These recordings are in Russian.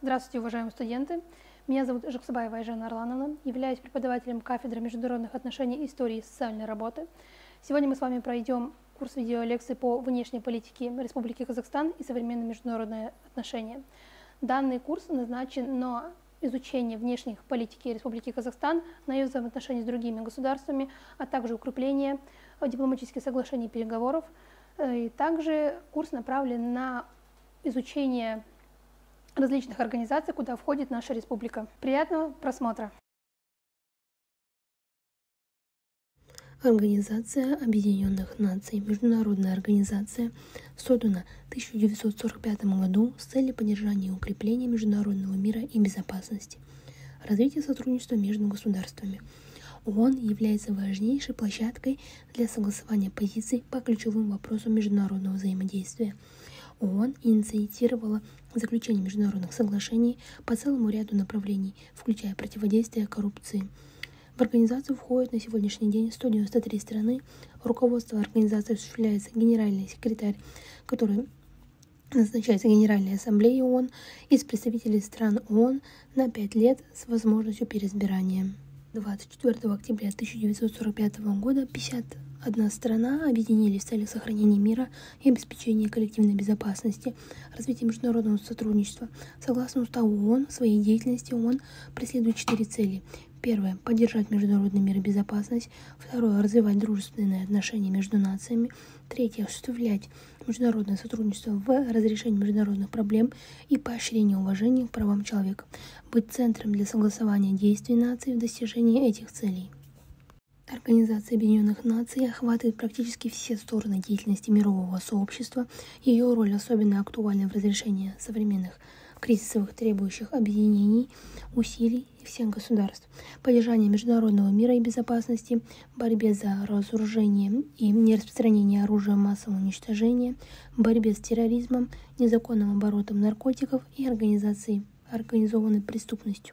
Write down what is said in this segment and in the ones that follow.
Здравствуйте, уважаемые студенты! Меня зовут Жаксыбаева Айжан Арлановна, являюсь преподавателем кафедры международных отношений, истории и социальной работы. Сегодня мы с вами пройдем курс видеолекций по внешней политике Республики Казахстан и современные международные отношения. Данный курс назначен на изучение внешних политики Республики Казахстан, на ее взаимоотношения с другими государствами, а также укрепление дипломатических соглашений и переговоров. И также курс направлен на изучение различных организаций, куда входит наша республика. Приятного просмотра! Организация Объединенных Наций, международная организация, создана в 1945 году с целью поддержания и укрепления международного мира и безопасности, развития сотрудничества между государствами. ООН является важнейшей площадкой для согласования позиций по ключевым вопросам международного взаимодействия. ООН инициировала заключение международных соглашений по целому ряду направлений, включая противодействие коррупции. В организацию входят на сегодняшний день 193 страны. Руководство организации осуществляется генеральный секретарь, который назначается Генеральной Ассамблеей ООН из представителей стран ООН на 5 лет с возможностью переизбирания. 24 октября 1945 года 51 страна объединились в целях сохранения мира и обеспечения коллективной безопасности, развития международного сотрудничества. Согласно Уставу ООН, в своей деятельности ООН преследует 4 цели. Первое – поддержать международный мир и безопасность. Второе – развивать дружественные отношения между нациями. Третье – осуществлять международное сотрудничество в разрешении международных проблем и поощрении уважения к правам человека. Быть центром для согласования действий наций в достижении этих целей. Организация Объединенных Наций охватывает практически все стороны деятельности мирового сообщества. Ее роль особенно актуальна в разрешении современных кризисовых, требующих объединений, усилий всех государств, поддержание международного мира и безопасности, борьбе за разоружение и нераспространение оружия массового уничтожения, борьбе с терроризмом, незаконным оборотом наркотиков и организованной преступностью.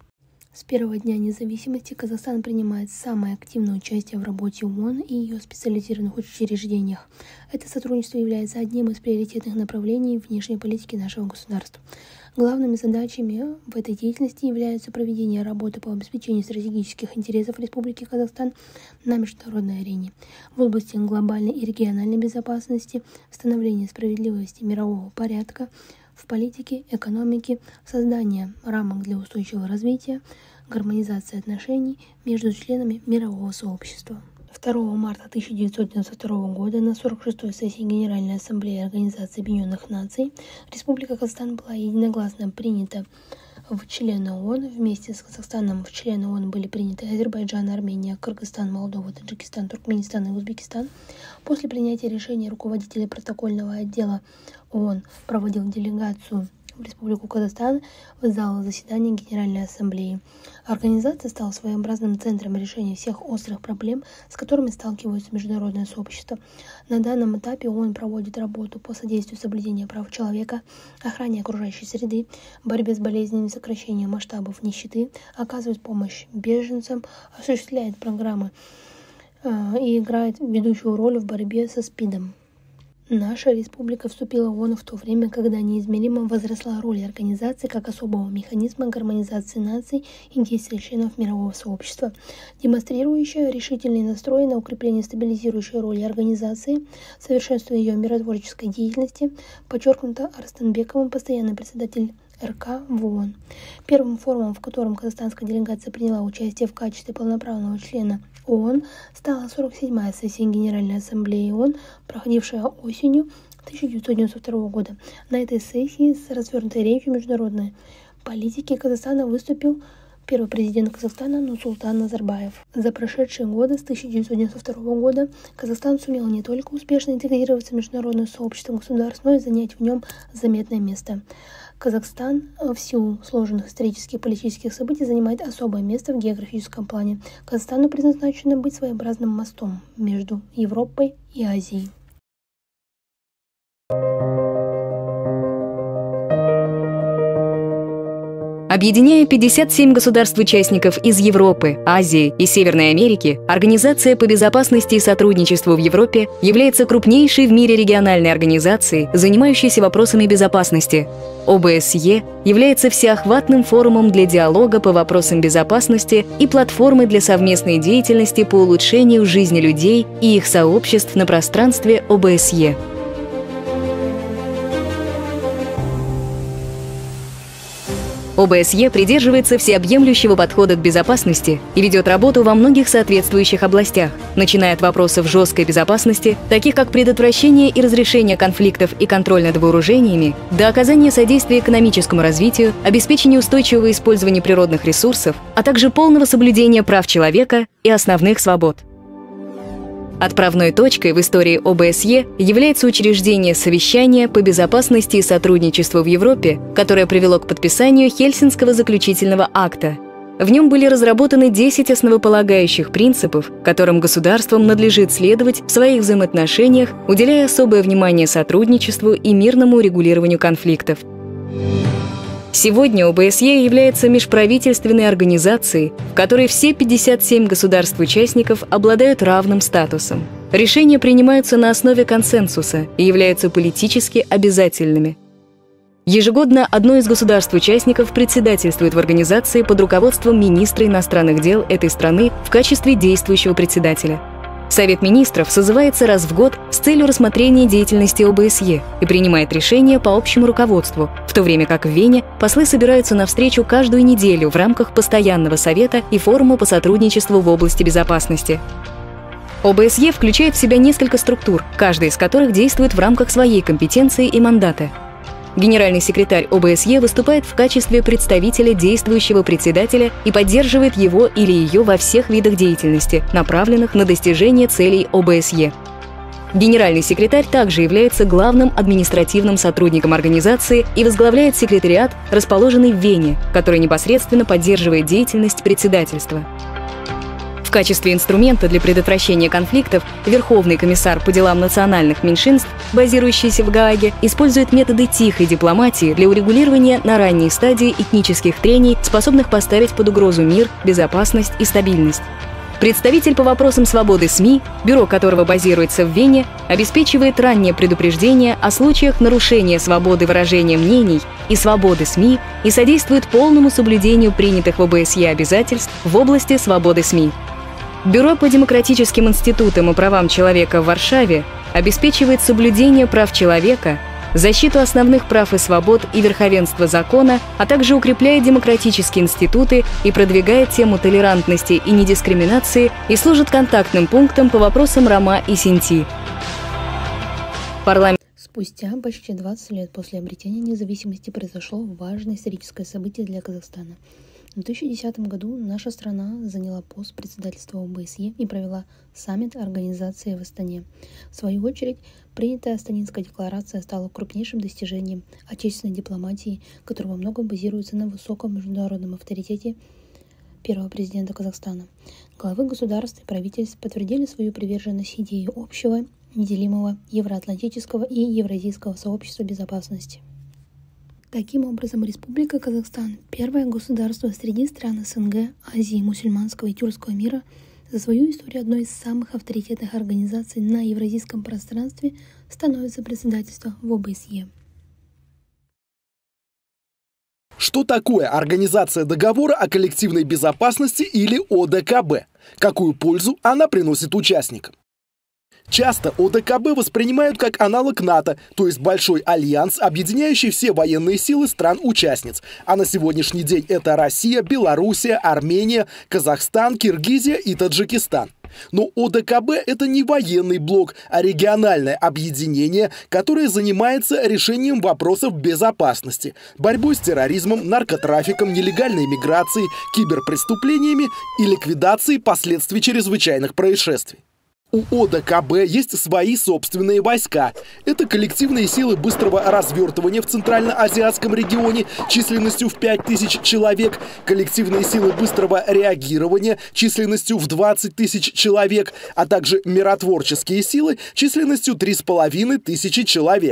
С первого дня независимости Казахстан принимает самое активное участие в работе ООН и ее специализированных учреждениях. Это сотрудничество является одним из приоритетных направлений внешней политики нашего государства. Главными задачами в этой деятельности являются проведение работы по обеспечению стратегических интересов Республики Казахстан на международной арене в области глобальной и региональной безопасности, становления справедливости мирового порядка, в политике, экономике, создание рамок для устойчивого развития, гармонизация отношений между членами мирового сообщества. 2 марта 1992 года на 46-й сессии Генеральной Ассамблеи Организации Объединенных Наций Республика Казахстан была единогласно принята в члены ООН. Вместе с Казахстаном в члены ООН были приняты Азербайджан, Армения, Кыргызстан, Молдова, Таджикистан, Туркменистан и Узбекистан. После принятия решения руководитель протокольного отдела ООН проводил делегацию в Республику Казахстан в зал заседания Генеральной Ассамблеи. Организация стала своеобразным центром решения всех острых проблем, с которыми сталкиваются международное сообщество. На данном этапе ООН проводит работу по содействию соблюдения прав человека, охране окружающей среды, борьбе с болезнями, сокращению масштабов нищеты, оказывает помощь беженцам, осуществляет программы и играет ведущую роль в борьбе со СПИДом. Наша республика вступила в ООН в то время, когда неизмеримо возросла роль организации как особого механизма гармонизации наций и действия членов мирового сообщества, демонстрирующая решительный настрой на укрепление стабилизирующей роли организации, совершенствование ее миротворческой деятельности, подчеркнуто Арыстанбековым, постоянный председатель РК в ООН. Первым форумом, в котором казахстанская делегация приняла участие в качестве полноправного члена ООН, стала 47-я сессия Генеральной Ассамблеи ООН, проходившая осенью 1992 года. На этой сессии с развернутой речью международной политики Казахстана выступил первый президент Казахстана Нурсултан Назарбаев. За прошедшие годы с 1992 года Казахстан сумел не только успешно интегрироваться в международное сообщество государств, но и занять в нем заметное место. Казахстан в силу сложных исторических и политических событий занимает особое место в географическом плане. Казахстану предназначено быть своеобразным мостом между Европой и Азией. Объединяя 57 государств-участников из Европы, Азии и Северной Америки, Организация по безопасности и сотрудничеству в Европе является крупнейшей в мире региональной организацией, занимающейся вопросами безопасности. ОБСЕ является всеохватным форумом для диалога по вопросам безопасности и платформой для совместной деятельности по улучшению жизни людей и их сообществ на пространстве ОБСЕ. ОБСЕ придерживается всеобъемлющего подхода к безопасности и ведет работу во многих соответствующих областях, начиная от вопросов жесткой безопасности, таких как предотвращение и разрешение конфликтов и контроль над вооружениями, до оказания содействия экономическому развитию, обеспечения устойчивого использования природных ресурсов, а также полного соблюдения прав человека и основных свобод. Отправной точкой в истории ОБСЕ является учреждение совещания по безопасности и сотрудничеству в Европе, которое привело к подписанию Хельсинского заключительного акта. В нем были разработаны 10 основополагающих принципов, которым государствам надлежит следовать в своих взаимоотношениях, уделяя особое внимание сотрудничеству и мирному урегулированию конфликтов. Сегодня ОБСЕ является межправительственной организацией, в которой все 57 государств-участников обладают равным статусом. Решения принимаются на основе консенсуса и являются политически обязательными. Ежегодно одно из государств-участников председательствует в организации под руководством министра иностранных дел этой страны в качестве действующего председателя. Совет министров созывается раз в год с целью рассмотрения деятельности ОБСЕ и принимает решения по общему руководству, в то время как в Вене послы собираются на встречу каждую неделю в рамках Постоянного совета и форума по сотрудничеству в области безопасности. ОБСЕ включает в себя несколько структур, каждая из которых действует в рамках своей компетенции и мандата. Генеральный секретарь ОБСЕ выступает в качестве представителя действующего председателя и поддерживает его или ее во всех видах деятельности, направленных на достижение целей ОБСЕ. Генеральный секретарь также является главным административным сотрудником организации и возглавляет секретариат, расположенный в Вене, который непосредственно поддерживает деятельность председательства. В качестве инструмента для предотвращения конфликтов Верховный комиссар по делам национальных меньшинств, базирующийся в Гааге, использует методы тихой дипломатии для урегулирования на ранней стадии этнических трений, способных поставить под угрозу мир, безопасность и стабильность. Представитель по вопросам свободы СМИ, бюро которого базируется в Вене, обеспечивает раннее предупреждение о случаях нарушения свободы выражения мнений и свободы СМИ и содействует полному соблюдению принятых в ОБСЕ обязательств в области свободы СМИ. Бюро по демократическим институтам и правам человека в Варшаве обеспечивает соблюдение прав человека, защиту основных прав и свобод и верховенства закона, а также укрепляет демократические институты и продвигает тему толерантности и недискриминации и служит контактным пунктом по вопросам рома и синти. Спустя почти 20 лет после обретения независимости произошло важное историческое событие для Казахстана. В 2010 году наша страна заняла пост председательства ОБСЕ и провела саммит организации в Астане. В свою очередь, принятая Астанинская декларация стала крупнейшим достижением отечественной дипломатии, которая во многом базируется на высоком международном авторитете первого президента Казахстана. Главы государств и правительств подтвердили свою приверженность идее общего, неделимого евроатлантического и евразийского сообщества безопасности. Таким образом, Республика Казахстан – первое государство среди стран СНГ, Азии, мусульманского и тюркского мира, за свою историю одной из самых авторитетных организаций на евразийском пространстве становится председательство в ОБСЕ. Что такое Организация договора о коллективной безопасности или ОДКБ? Какую пользу она приносит участникам? Часто ОДКБ воспринимают как аналог НАТО, то есть большой альянс, объединяющий все военные силы стран-участниц. А на сегодняшний день это Россия, Белоруссия, Армения, Казахстан, Киргизия и Таджикистан. Но ОДКБ – это не военный блок, а региональное объединение, которое занимается решением вопросов безопасности, борьбой с терроризмом, наркотрафиком, нелегальной миграцией, киберпреступлениями и ликвидацией последствий чрезвычайных происшествий. У ОДКБ есть свои собственные войска. Это коллективные силы быстрого развертывания в Центральноазиатском регионе численностью в 5000 человек, коллективные силы быстрого реагирования численностью в 20 тысяч человек, а также миротворческие силы численностью 3500 человек.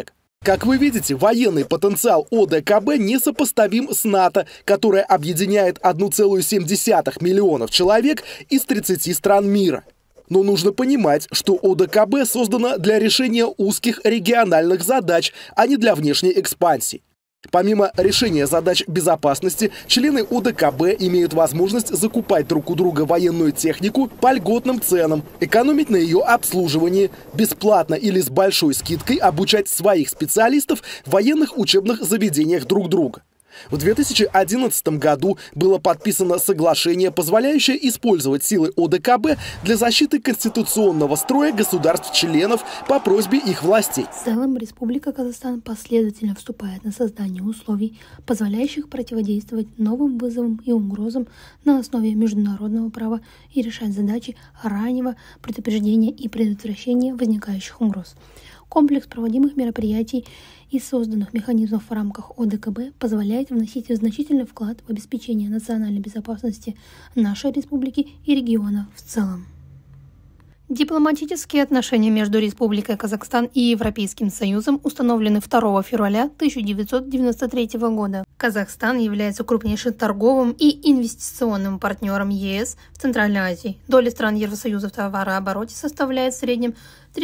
Как вы видите, военный потенциал ОДКБ несопоставим с НАТО, которое объединяет 1,7 миллионов человек из 30 стран мира. Но нужно понимать, что ОДКБ создано для решения узких региональных задач, а не для внешней экспансии. Помимо решения задач безопасности, члены ОДКБ имеют возможность закупать друг у друга военную технику по льготным ценам, экономить на ее обслуживании, бесплатно или с большой скидкой обучать своих специалистов в военных учебных заведениях друг друга. В 2011 году было подписано соглашение, позволяющее использовать силы ОДКБ для защиты конституционного строя государств-членов по просьбе их властей. В целом, Республика Казахстан последовательно вступает на создание условий, позволяющих противодействовать новым вызовам и угрозам на основе международного права и решать задачи раннего предупреждения и предотвращения возникающих угроз. Комплекс проводимых мероприятий и созданных механизмов в рамках ОДКБ позволяет вносить значительный вклад в обеспечение национальной безопасности нашей республики и региона в целом. Дипломатические отношения между Республикой Казахстан и Европейским Союзом установлены 2 февраля 1993 года. Казахстан является крупнейшим торговым и инвестиционным партнером ЕС в Центральной Азии. Доля стран Евросоюза в товарообороте составляет в среднем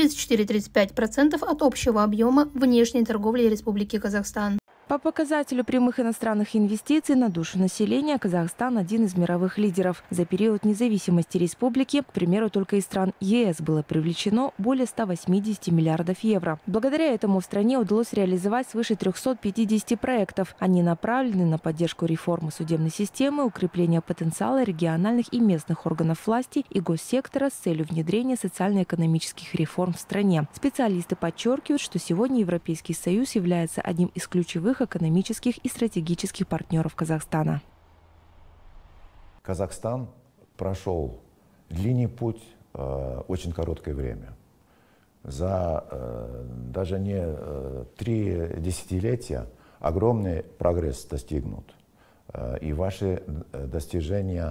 34-35% от общего объема внешней торговли Республики Казахстан. По показателю прямых иностранных инвестиций на душу населения Казахстан один из мировых лидеров. За период независимости республики, к примеру, только из стран ЕС было привлечено более 180 миллиардов евро. Благодаря этому в стране удалось реализовать свыше 350 проектов. Они направлены на поддержку реформы судебной системы, укрепление потенциала региональных и местных органов власти и госсектора с целью внедрения социально-экономических реформ в стране. Специалисты подчеркивают, что сегодня Европейский Союз является одним из ключевых экономических и стратегических партнеров Казахстана. Казахстан прошел длинный путь очень короткое время. За даже не 3 десятилетия огромный прогресс достигнут. И ваши достижения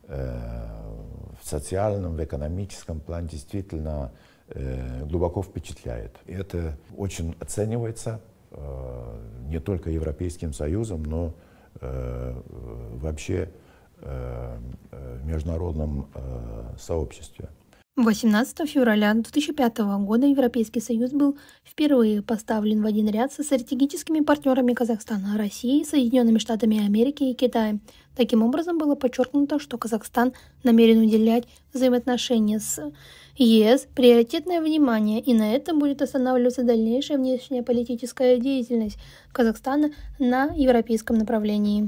в социальном, в экономическом плане действительно глубоко впечатляют. И это очень оценивается не только Европейским Союзом, но вообще в международном сообществе. 18 февраля 2005 года Европейский Союз был впервые поставлен в один ряд со стратегическими партнерами Казахстана, Россией, Соединенными Штатами Америки и Китаем. Таким образом, было подчеркнуто, что Казахстан намерен уделять взаимоотношения с ЕС приоритетное внимание, и на этом будет останавливаться дальнейшая внешнеполитическая деятельность Казахстана на европейском направлении.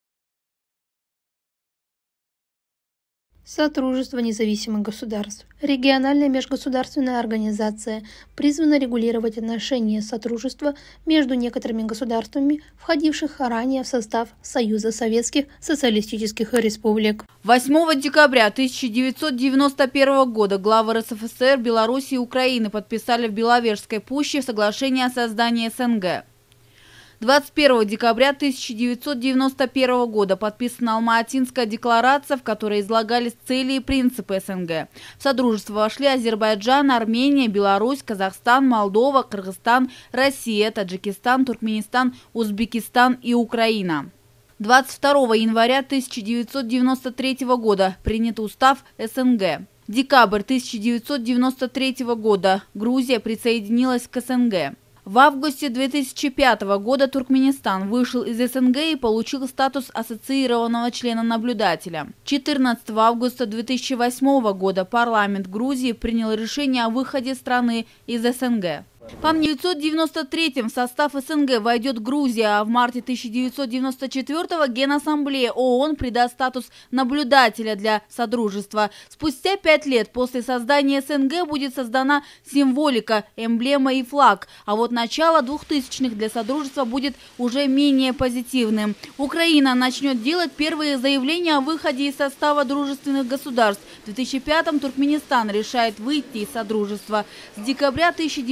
Сотрудничество независимых государств. Региональная межгосударственная организация призвана регулировать отношения сотрудничества между некоторыми государствами, входивших ранее в состав Союза Советских Социалистических Республик. 8 декабря 1991 года главы РСФСР, Беларуси и Украины подписали в Беловежской пуще соглашение о создании СНГ. 21 декабря 1991 года подписана Алма-Атинская декларация, в которой излагались цели и принципы СНГ. В содружество вошли Азербайджан, Армения, Беларусь, Казахстан, Молдова, Кыргызстан, Россия, Таджикистан, Туркменистан, Узбекистан и Украина. 22 января 1993 года принят устав СНГ. Декабрь 1993 года Грузия присоединилась к СНГ. В августе 2005 года Туркменистан вышел из СНГ и получил статус ассоциированного члена-наблюдателя. 14 августа 2008 года парламент Грузии принял решение о выходе страны из СНГ. По 1993 в состав СНГ войдет Грузия, а в марте 1994 Генассамблея ООН придаст статус наблюдателя для Содружества. Спустя 5 лет после создания СНГ будет создана символика, эмблема и флаг. А вот начало 2000-х для Содружества будет уже менее позитивным. Украина начнет делать первые заявления о выходе из состава дружественных государств. В 2005-м Туркменистан решает выйти из Содружества. С декабря 1990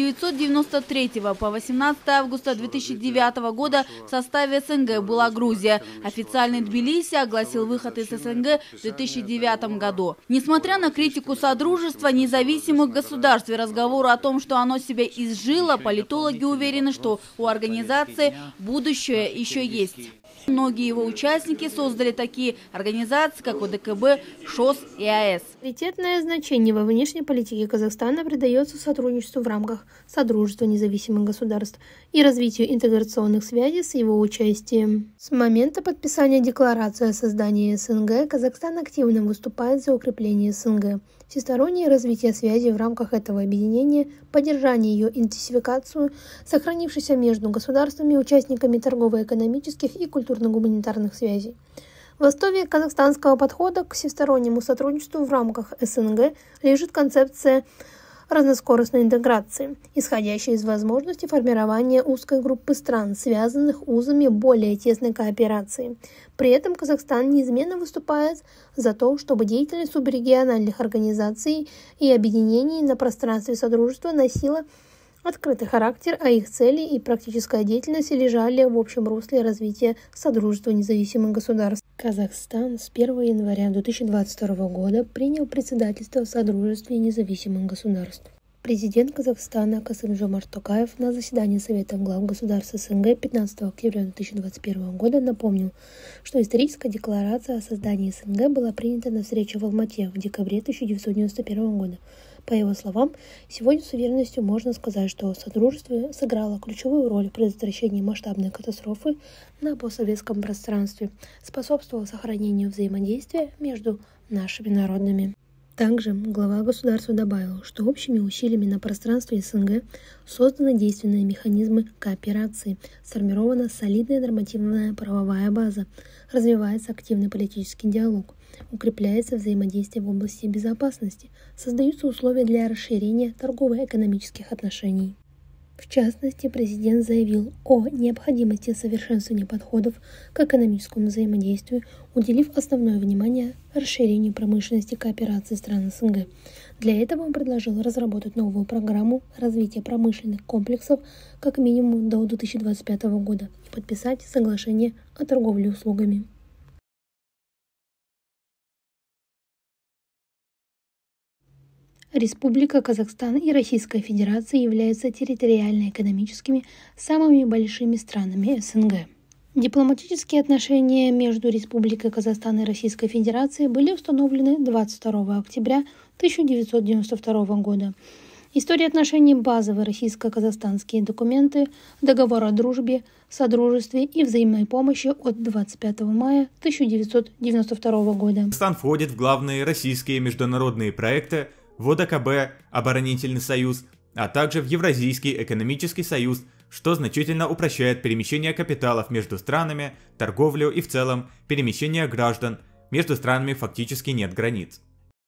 1993 по 18 августа 2009 года в составе СНГ была Грузия. Официальный Тбилиси огласил выход из СНГ в 2009 году. Несмотря на критику Содружества независимых государств и разговору о том, что оно себя изжило, политологи уверены, что у организации будущее еще есть. Многие его участники создали такие организации, как ОДКБ, ШОС и АЭС. Приоритетное значение во внешней политике Казахстана придается сотрудничеству в рамках Содружества независимых государств и развитию интеграционных связей с его участием. С момента подписания декларации о создании СНГ Казахстан активно выступает за укрепление СНГ, всестороннее развитие связей в рамках этого объединения, поддержание ее интенсификацию, сохранившейся между государствами, участниками торгово-экономических и культурно-гуманитарных связей. В основе казахстанского подхода к всестороннему сотрудничеству в рамках СНГ лежит концепция разноскоростной интеграции, исходящая из возможности формирования узкой группы стран, связанных узами более тесной кооперации. При этом Казахстан неизменно выступает за то, чтобы деятельность субрегиональных организаций и объединений на пространстве Содружества носила открытый характер, а их цели и практическая деятельность лежали в общем русле развития Содружества независимых государств. Казахстан с 1 января 2022 года принял председательство в Содружестве независимых государств. Президент Казахстана Касым-Жомарт Токаев на заседании Совета глав государств СНГ 15 октября 2021 года напомнил, что историческая декларация о создании СНГ была принята на встрече в Алмате в декабре 1991 года. По его словам, сегодня с уверенностью можно сказать, что Содружество сыграло ключевую роль в предотвращении масштабной катастрофы на постсоветском пространстве, способствовало сохранению взаимодействия между нашими народами. Также глава государства добавил, что общими усилиями на пространстве СНГ созданы действенные механизмы кооперации, сформирована солидная нормативная правовая база, развивается активный политический диалог, укрепляется взаимодействие в области безопасности, создаются условия для расширения торгово-экономических отношений. В частности, президент заявил о необходимости совершенствования подходов к экономическому взаимодействию, уделив основное внимание расширению промышленности кооперации стран СНГ. Для этого он предложил разработать новую программу развития промышленных комплексов как минимум до 2025 года и подписать соглашение о торговле услугами. Республика Казахстан и Российская Федерация являются территориально-экономическими самыми большими странами СНГ. Дипломатические отношения между Республикой Казахстан и Российской Федерацией были установлены 22 октября 1992 года. История отношений базовые российско-казахстанские документы, договор о дружбе, содружестве и взаимной помощи от 25 мая 1992 года. Казахстан входит в главные российские международные проекты в ОДКБ, Оборонительный союз, а также в Евразийский экономический союз, что значительно упрощает перемещение капиталов между странами, торговлю и в целом перемещение граждан. Между странами фактически нет границ.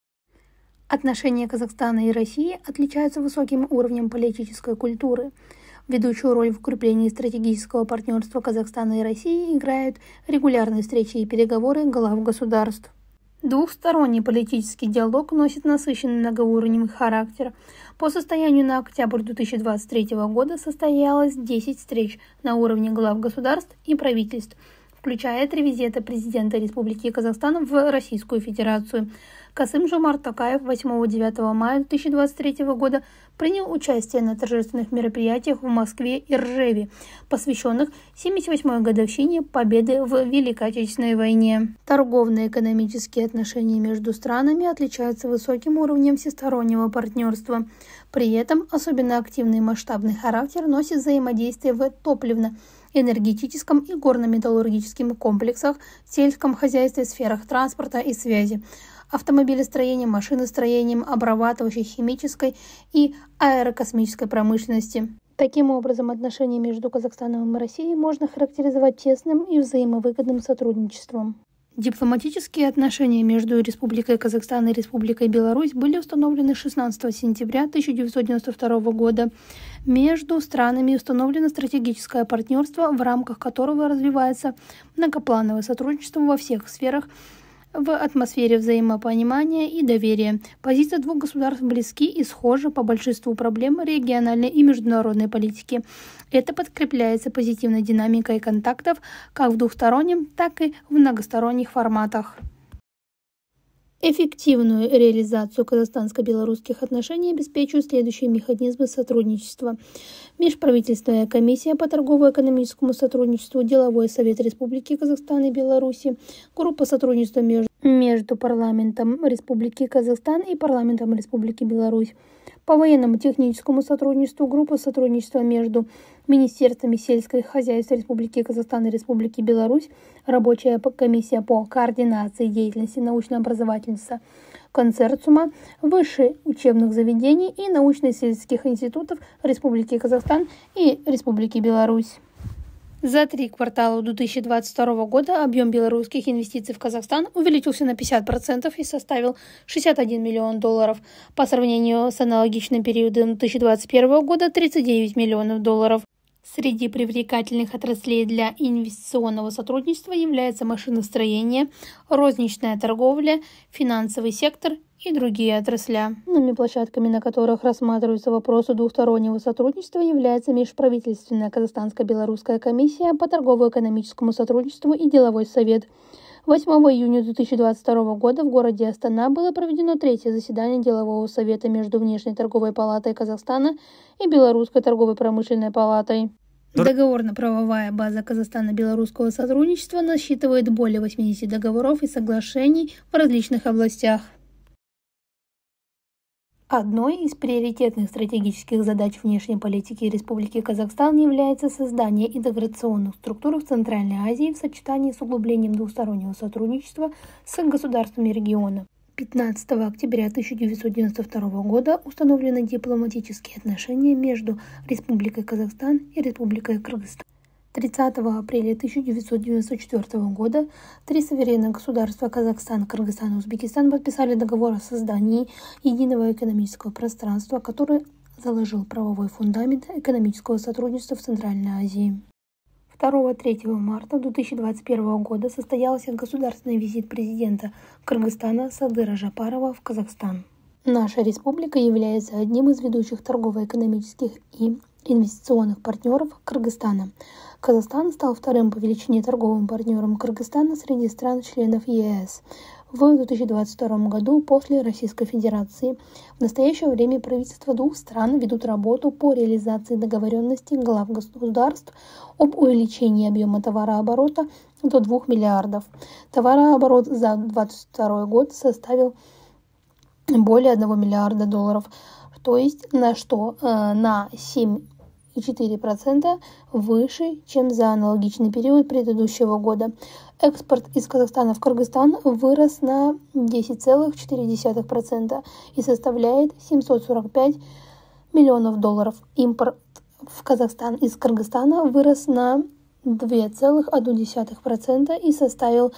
Отношения Казахстана и России отличаются высоким уровнем политической культуры. Ведущую роль в укреплении стратегического партнерства Казахстана и России играют регулярные встречи и переговоры глав государств. Двухсторонний политический диалог носит насыщенный многоуровневый характер. По состоянию на октябрь 2023 года состоялось 10 встреч на уровне глав государств и правительств, включая 3 визита президента Республики Казахстан в Российскую Федерацию. Касым-Жомарт Токаев 8-9 мая 2023 года принял участие на торжественных мероприятиях в Москве и Ржеве, посвященных 78-й годовщине победы в Великой Отечественной войне. Торговно-экономические отношения между странами отличаются высоким уровнем всестороннего партнерства. При этом особенно активный и масштабный характер носит взаимодействие в топливно-энергетическом и горно-металлургическом комплексах, сельском хозяйстве, сферах транспорта и связи, автомобилестроением, машиностроением, обрабатывающей, химической и аэрокосмической промышленности. Таким образом, отношения между Казахстаном и Россией можно характеризовать тесным и взаимовыгодным сотрудничеством. Дипломатические отношения между Республикой Казахстан и Республикой Беларусь были установлены 16 сентября 1992 года. Между странами установлено стратегическое партнерство, в рамках которого развивается многоплановое сотрудничество во всех сферах в атмосфере взаимопонимания и доверия. Позиции двух государств близки и схожи по большинству проблем региональной и международной политики. Это подкрепляется позитивной динамикой контактов как в двухстороннем, так и в многосторонних форматах. Эффективную реализацию казахстанско-белорусских отношений обеспечивают следующие механизмы сотрудничества. Межправительственная комиссия по торгово-экономическому сотрудничеству, Деловой совет Республики Казахстан и Беларуси, группа сотрудничества между парламентом Республики Казахстан и парламентом Республики Беларусь. По военному техническому сотрудничеству группа сотрудничества между Министерствами сельского хозяйства Республики Казахстан и Республики Беларусь, рабочая комиссия по координации деятельности научно-образовательного консорциума, высших учебных заведений и научно-исследовательских институтов Республики Казахстан и Республики Беларусь. За 3 квартала 2022 года объем белорусских инвестиций в Казахстан увеличился на 50% и составил $61 миллион. По сравнению с аналогичным периодом 2021 года $39 миллионов. Среди привлекательных отраслей для инвестиционного сотрудничества являются машиностроение, розничная торговля, финансовый сектор и другие отрасли. Основными площадками, на которых рассматриваются вопросы двустороннего сотрудничества, является Межправительственная казахстанско-белорусская комиссия по торгово-экономическому сотрудничеству и Деловой совет. 8 июня 2022 года в городе Астана было проведено 3-е заседание Делового совета между Внешней торговой палатой Казахстана и Белорусской торгово-промышленной палатой. Договорно-правовая база Казахстана-белорусского сотрудничества насчитывает более 80 договоров и соглашений в различных областях. Одной из приоритетных стратегических задач внешней политики Республики Казахстан является создание интеграционных структур в Центральной Азии в сочетании с углублением двустороннего сотрудничества с государствами региона. 15 октября 1992 года установлены дипломатические отношения между Республикой Казахстан и Республикой Кыргызстан. 30 апреля 1994 года 3 суверенных государства Казахстан, Кыргызстан и Узбекистан подписали договор о создании единого экономического пространства, который заложил правовой фундамент экономического сотрудничества в Центральной Азии. 2-3 марта 2021 года состоялся государственный визит президента Кыргызстана Садыра Жапарова в Казахстан. Наша республика является одним из ведущих торгово-экономических и инвестиционных партнеров Кыргызстана. Казахстан стал вторым по величине торговым партнером Кыргызстана среди стран-членов ЕС в 2022 году после Российской Федерации. В настоящее время правительства двух стран ведут работу по реализации договоренностей глав государств об увеличении объема товарооборота до 2 миллиардов. Товарооборот за 2022 год составил более $1 миллиарда, то есть на 7,4% выше, чем за аналогичный период предыдущего года. Экспорт из Казахстана в Кыргызстан вырос на 10,4% и составляет $745 миллионов. Импорт в Казахстан из Кыргызстана вырос на 2,1% и составил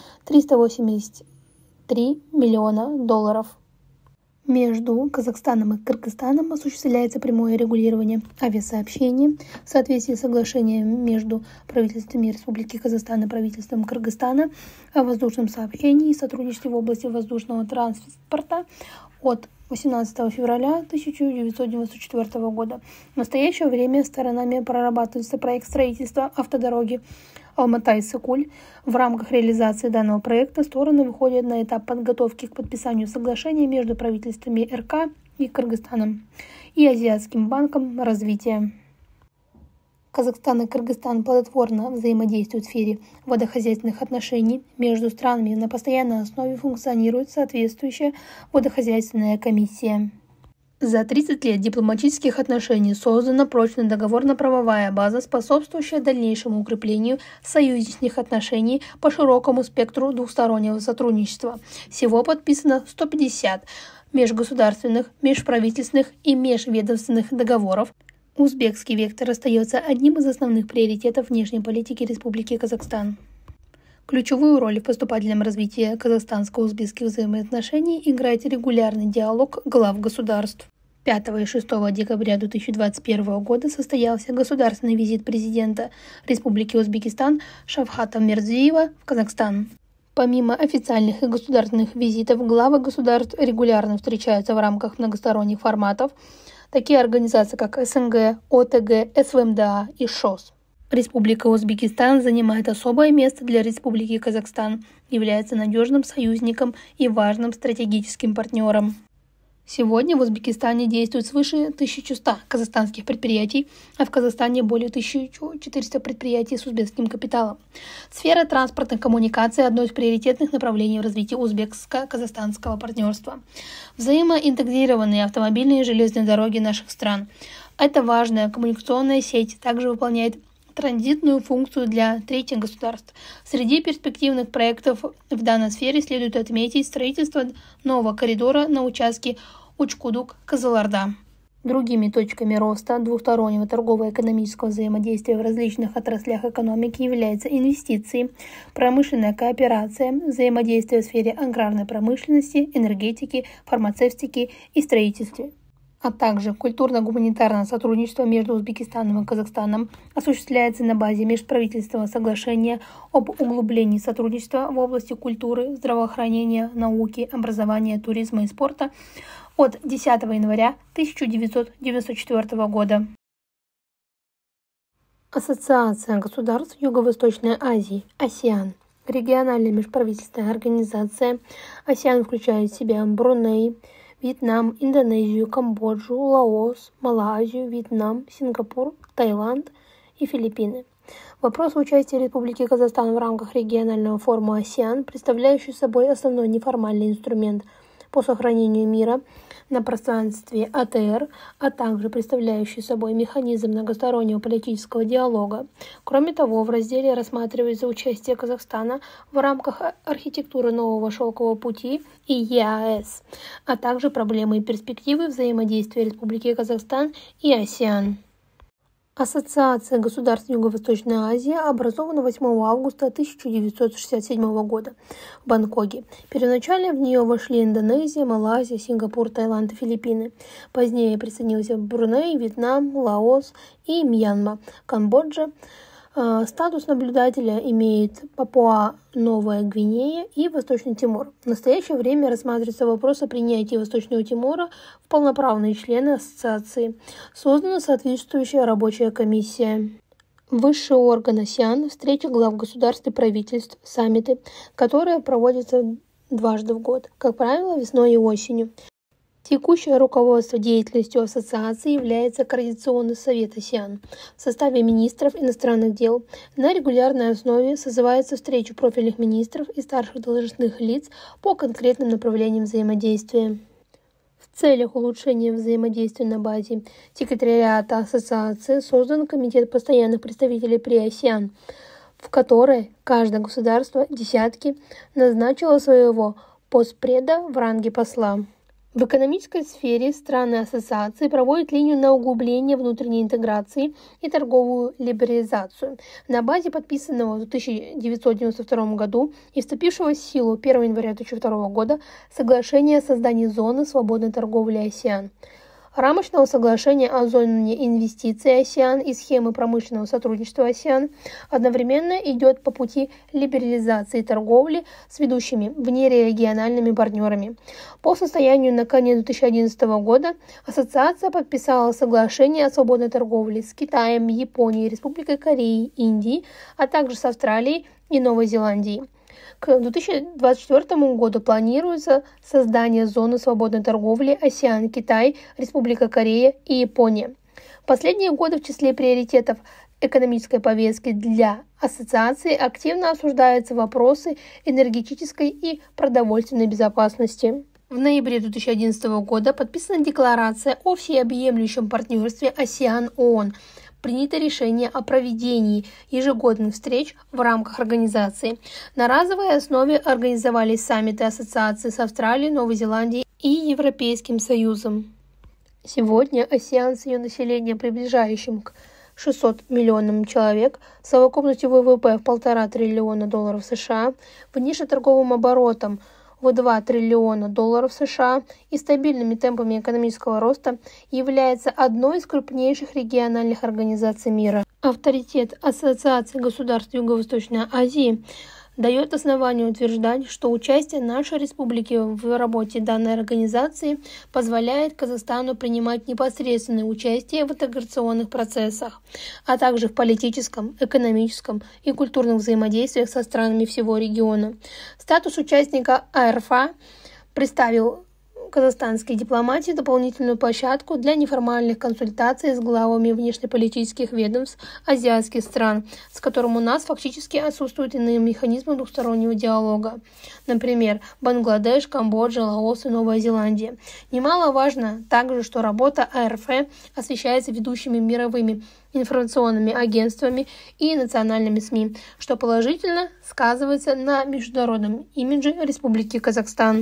$383 миллиона. Между Казахстаном и Кыргызстаном осуществляется прямое регулирование авиасообщений в соответствии с соглашением между правительствами Республики Казахстан и правительством Кыргызстана о воздушном сообщении и сотрудничестве в области воздушного транспорта от 18 февраля 1994 года. В настоящее время сторонами прорабатывается проект строительства автодороги Алматай-Сыкуль. В рамках реализации данного проекта стороны выходят на этап подготовки к подписанию соглашения между правительствами РК и Кыргызстаном и Азиатским банком развития. Казахстан и Кыргызстан плодотворно взаимодействуют в сфере водохозяйственных отношений. Между странами на постоянной основе функционирует соответствующая водохозяйственная комиссия. За 30 лет дипломатических отношений создана прочная договорно-правовая база, способствующая дальнейшему укреплению союзнических отношений по широкому спектру двустороннего сотрудничества. Всего подписано 150 межгосударственных, межправительственных и межведомственных договоров. Узбекский вектор остается одним из основных приоритетов внешней политики Республики Казахстан. Ключевую роль в поступательном развитии казахстанско-узбекских взаимоотношений играет регулярный диалог глав государств. 5 и 6 декабря 2021 года состоялся государственный визит президента Республики Узбекистан Шавхата Мирзиева в Казахстан. Помимо официальных и государственных визитов, главы государств регулярно встречаются в рамках многосторонних форматов, такие организации, как СНГ, ОТГ, СВМДА и ШОС. Республика Узбекистан занимает особое место для Республики Казахстан, является надежным союзником и важным стратегическим партнером. Сегодня в Узбекистане действует свыше 1100 казахстанских предприятий, а в Казахстане более 1400 предприятий с узбекским капиталом. Сфера транспортных коммуникаций – одно из приоритетных направлений в развитии узбекско-казахстанского партнерства. Взаимоинтегрированные автомобильные и железные дороги наших стран. Эта важная коммуникационная сеть также выполняет транзитную функцию для третьих государств. Среди перспективных проектов в данной сфере следует отметить строительство нового коридора на участке Учкудук-Кызылорда. Другими точками роста двустороннего торгово-экономического взаимодействия в различных отраслях экономики являются инвестиции, промышленная кооперация, взаимодействие в сфере аграрной промышленности, энергетики, фармацевтики и строительства, а также культурно-гуманитарное сотрудничество между Узбекистаном и Казахстаном осуществляется на базе межправительственного соглашения об углублении сотрудничества в области культуры, здравоохранения, науки, образования, туризма и спорта от 10 января 1994 года. Ассоциация государств Юго-Восточной Азии, АСЕАН, региональная межправительственная организация. АСЕАН включает в себя Бруней, Вьетнам, Индонезию, Камбоджу, Лаос, Малайзию, Вьетнам, Сингапур, Таиланд и Филиппины. Вопрос участия Республики Казахстан в рамках регионального форума АСЕАН, представляющий собой основной неформальный инструмент по сохранению мира на пространстве АТР, а также представляющий собой механизм многостороннего политического диалога. Кроме того, в разделе рассматривается участие Казахстана в рамках архитектуры нового шелкового пути и ЕАЭС, а также проблемы и перспективы взаимодействия Республики Казахстан и АСЕАН. Ассоциация государств Юго-Восточной Азии образована 8 августа 1967 года в Бангкоке. Первоначально в нее вошли Индонезия, Малайзия, Сингапур, Таиланд и Филиппины. Позднее присоединился Бруней, Вьетнам, Лаос и Мьянма, Камбоджа. Статус наблюдателя имеет Папуа-Новая Гвинея и Восточный Тимор. В настоящее время рассматривается вопрос о принятии Восточного Тимора в полноправные члены ассоциации. Создана соответствующая рабочая комиссия. Высший орган АСЕАН – встреча глав государств и правительств, саммиты, которые проводятся дважды в год, как правило, весной и осенью. Текущее руководство деятельностью ассоциации является Координационный совет АСЕАН в составе министров иностранных дел. На регулярной основе созывается встреча профильных министров и старших должностных лиц по конкретным направлениям взаимодействия. В целях улучшения взаимодействия на базе секретариата ассоциации создан Комитет постоянных представителей при АСЕАН, в которой каждое государство десятки назначило своего постпреда в ранге посла. В экономической сфере страны ассоциации проводят линию на углубление внутренней интеграции и торговую либерализацию. На базе подписанного в 1992 году и вступившего в силу 1 января 2002 года соглашения о создании зоны свободной торговли АСЕАН, рамочного соглашения о зоне инвестиций АСЕАН и схемы промышленного сотрудничества АСЕАН одновременно идет по пути либерализации торговли с ведущими внерегиональными партнерами. По состоянию на конец 2011 года ассоциация подписала соглашение о свободной торговле с Китаем, Японией, Республикой Кореей, Индией, а также с Австралией и Новой Зеландией. К 2024 году планируется создание зоны свободной торговли АСЕАН, Китай, Республика Корея и Япония. В последние годы в числе приоритетов экономической повестки для ассоциации активно обсуждаются вопросы энергетической и продовольственной безопасности. В ноябре 2011 года подписана декларация о всеобъемлющем партнерстве АСЕАН-ООН. Принято решение о проведении ежегодных встреч в рамках организации. На разовой основе организовались саммиты ассоциации с Австралией, Новой Зеландией и Европейским Союзом. Сегодня АСЕАН с ее населением, приближающим к 600 миллионам человек, совокупностью ВВП в $1,5 триллиона США, внешнеторговым оборотом в $2 триллиона США и стабильными темпами экономического роста является одной из крупнейших региональных организаций мира. Авторитет Ассоциации государств Юго-Восточной Азии дает основание утверждать, что участие нашей республики в работе данной организации позволяет Казахстану принимать непосредственное участие в интеграционных процессах, а также в политическом, экономическом и культурных взаимодействиях со странами всего региона. Статус участника АРФА представил казахстанской дипломатии дополнительную площадку для неформальных консультаций с главами внешнеполитических ведомств азиатских стран, с которым у нас фактически отсутствуют иные механизмы двухстороннего диалога. Например, Бангладеш, Камбоджа, Лаос и Новая Зеландия. Немаловажно также, что работа АРФ освещается ведущими мировыми информационными агентствами и национальными СМИ, что положительно сказывается на международном имидже Республики Казахстан.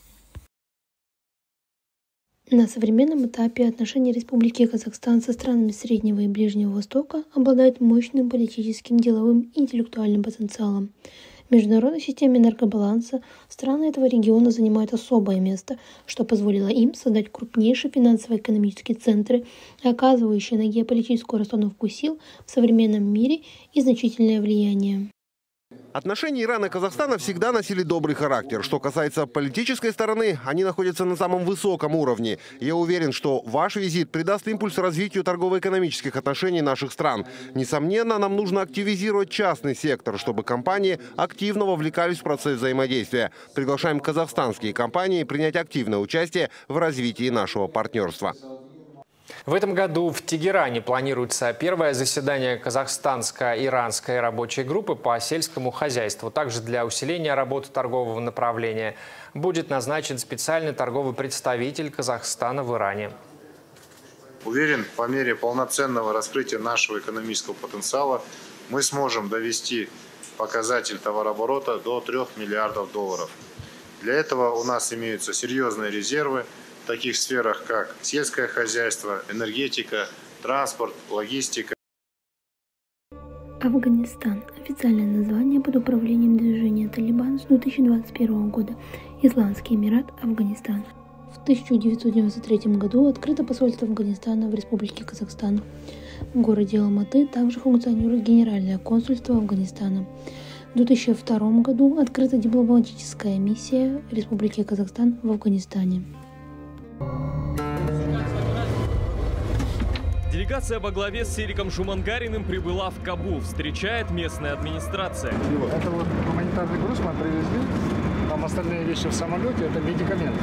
На современном этапе отношения Республики Казахстан со странами Среднего и Ближнего Востока обладают мощным политическим, деловым и интеллектуальным потенциалом. В международной системе энергобаланса страны этого региона занимают особое место, что позволило им создать крупнейшие финансово-экономические центры, оказывающие на геополитическую расстановку сил в современном мире и значительное влияние. Отношения Ирана и Казахстана всегда носили добрый характер. Что касается политической стороны, они находятся на самом высоком уровне. Я уверен, что ваш визит придаст импульс развитию торгово-экономических отношений наших стран. Несомненно, нам нужно активизировать частный сектор, чтобы компании активно вовлекались в процесс взаимодействия. Приглашаем казахстанские компании принять активное участие в развитии нашего партнерства. В этом году в Тегеране планируется первое заседание казахстанско-иранской рабочей группы по сельскому хозяйству. Также для усиления работы торгового направления будет назначен специальный торговый представитель Казахстана в Иране. Уверен, по мере полноценного раскрытия нашего экономического потенциала мы сможем довести показатель товарооборота до 3 миллиардов долларов. Для этого у нас имеются серьезные резервы в таких сферах, как сельское хозяйство, энергетика, транспорт, логистика. Афганистан. Официальное название под управлением движения «Талибан» с 2021 года. Исламский Эмират Афганистана. В 1993 году открыто посольство Афганистана в Республике Казахстан. В городе Алматы также функционирует Генеральное консульство Афганистана. В 2002 году открыта дипломатическая миссия Республики Казахстан в Афганистане. Делегация во главе с Сериком Шумангариным прибыла в Кабул. Встречает местная администрация. Это вот гуманитарный груз мы привезли. Там остальные вещи в самолете, это медикаменты.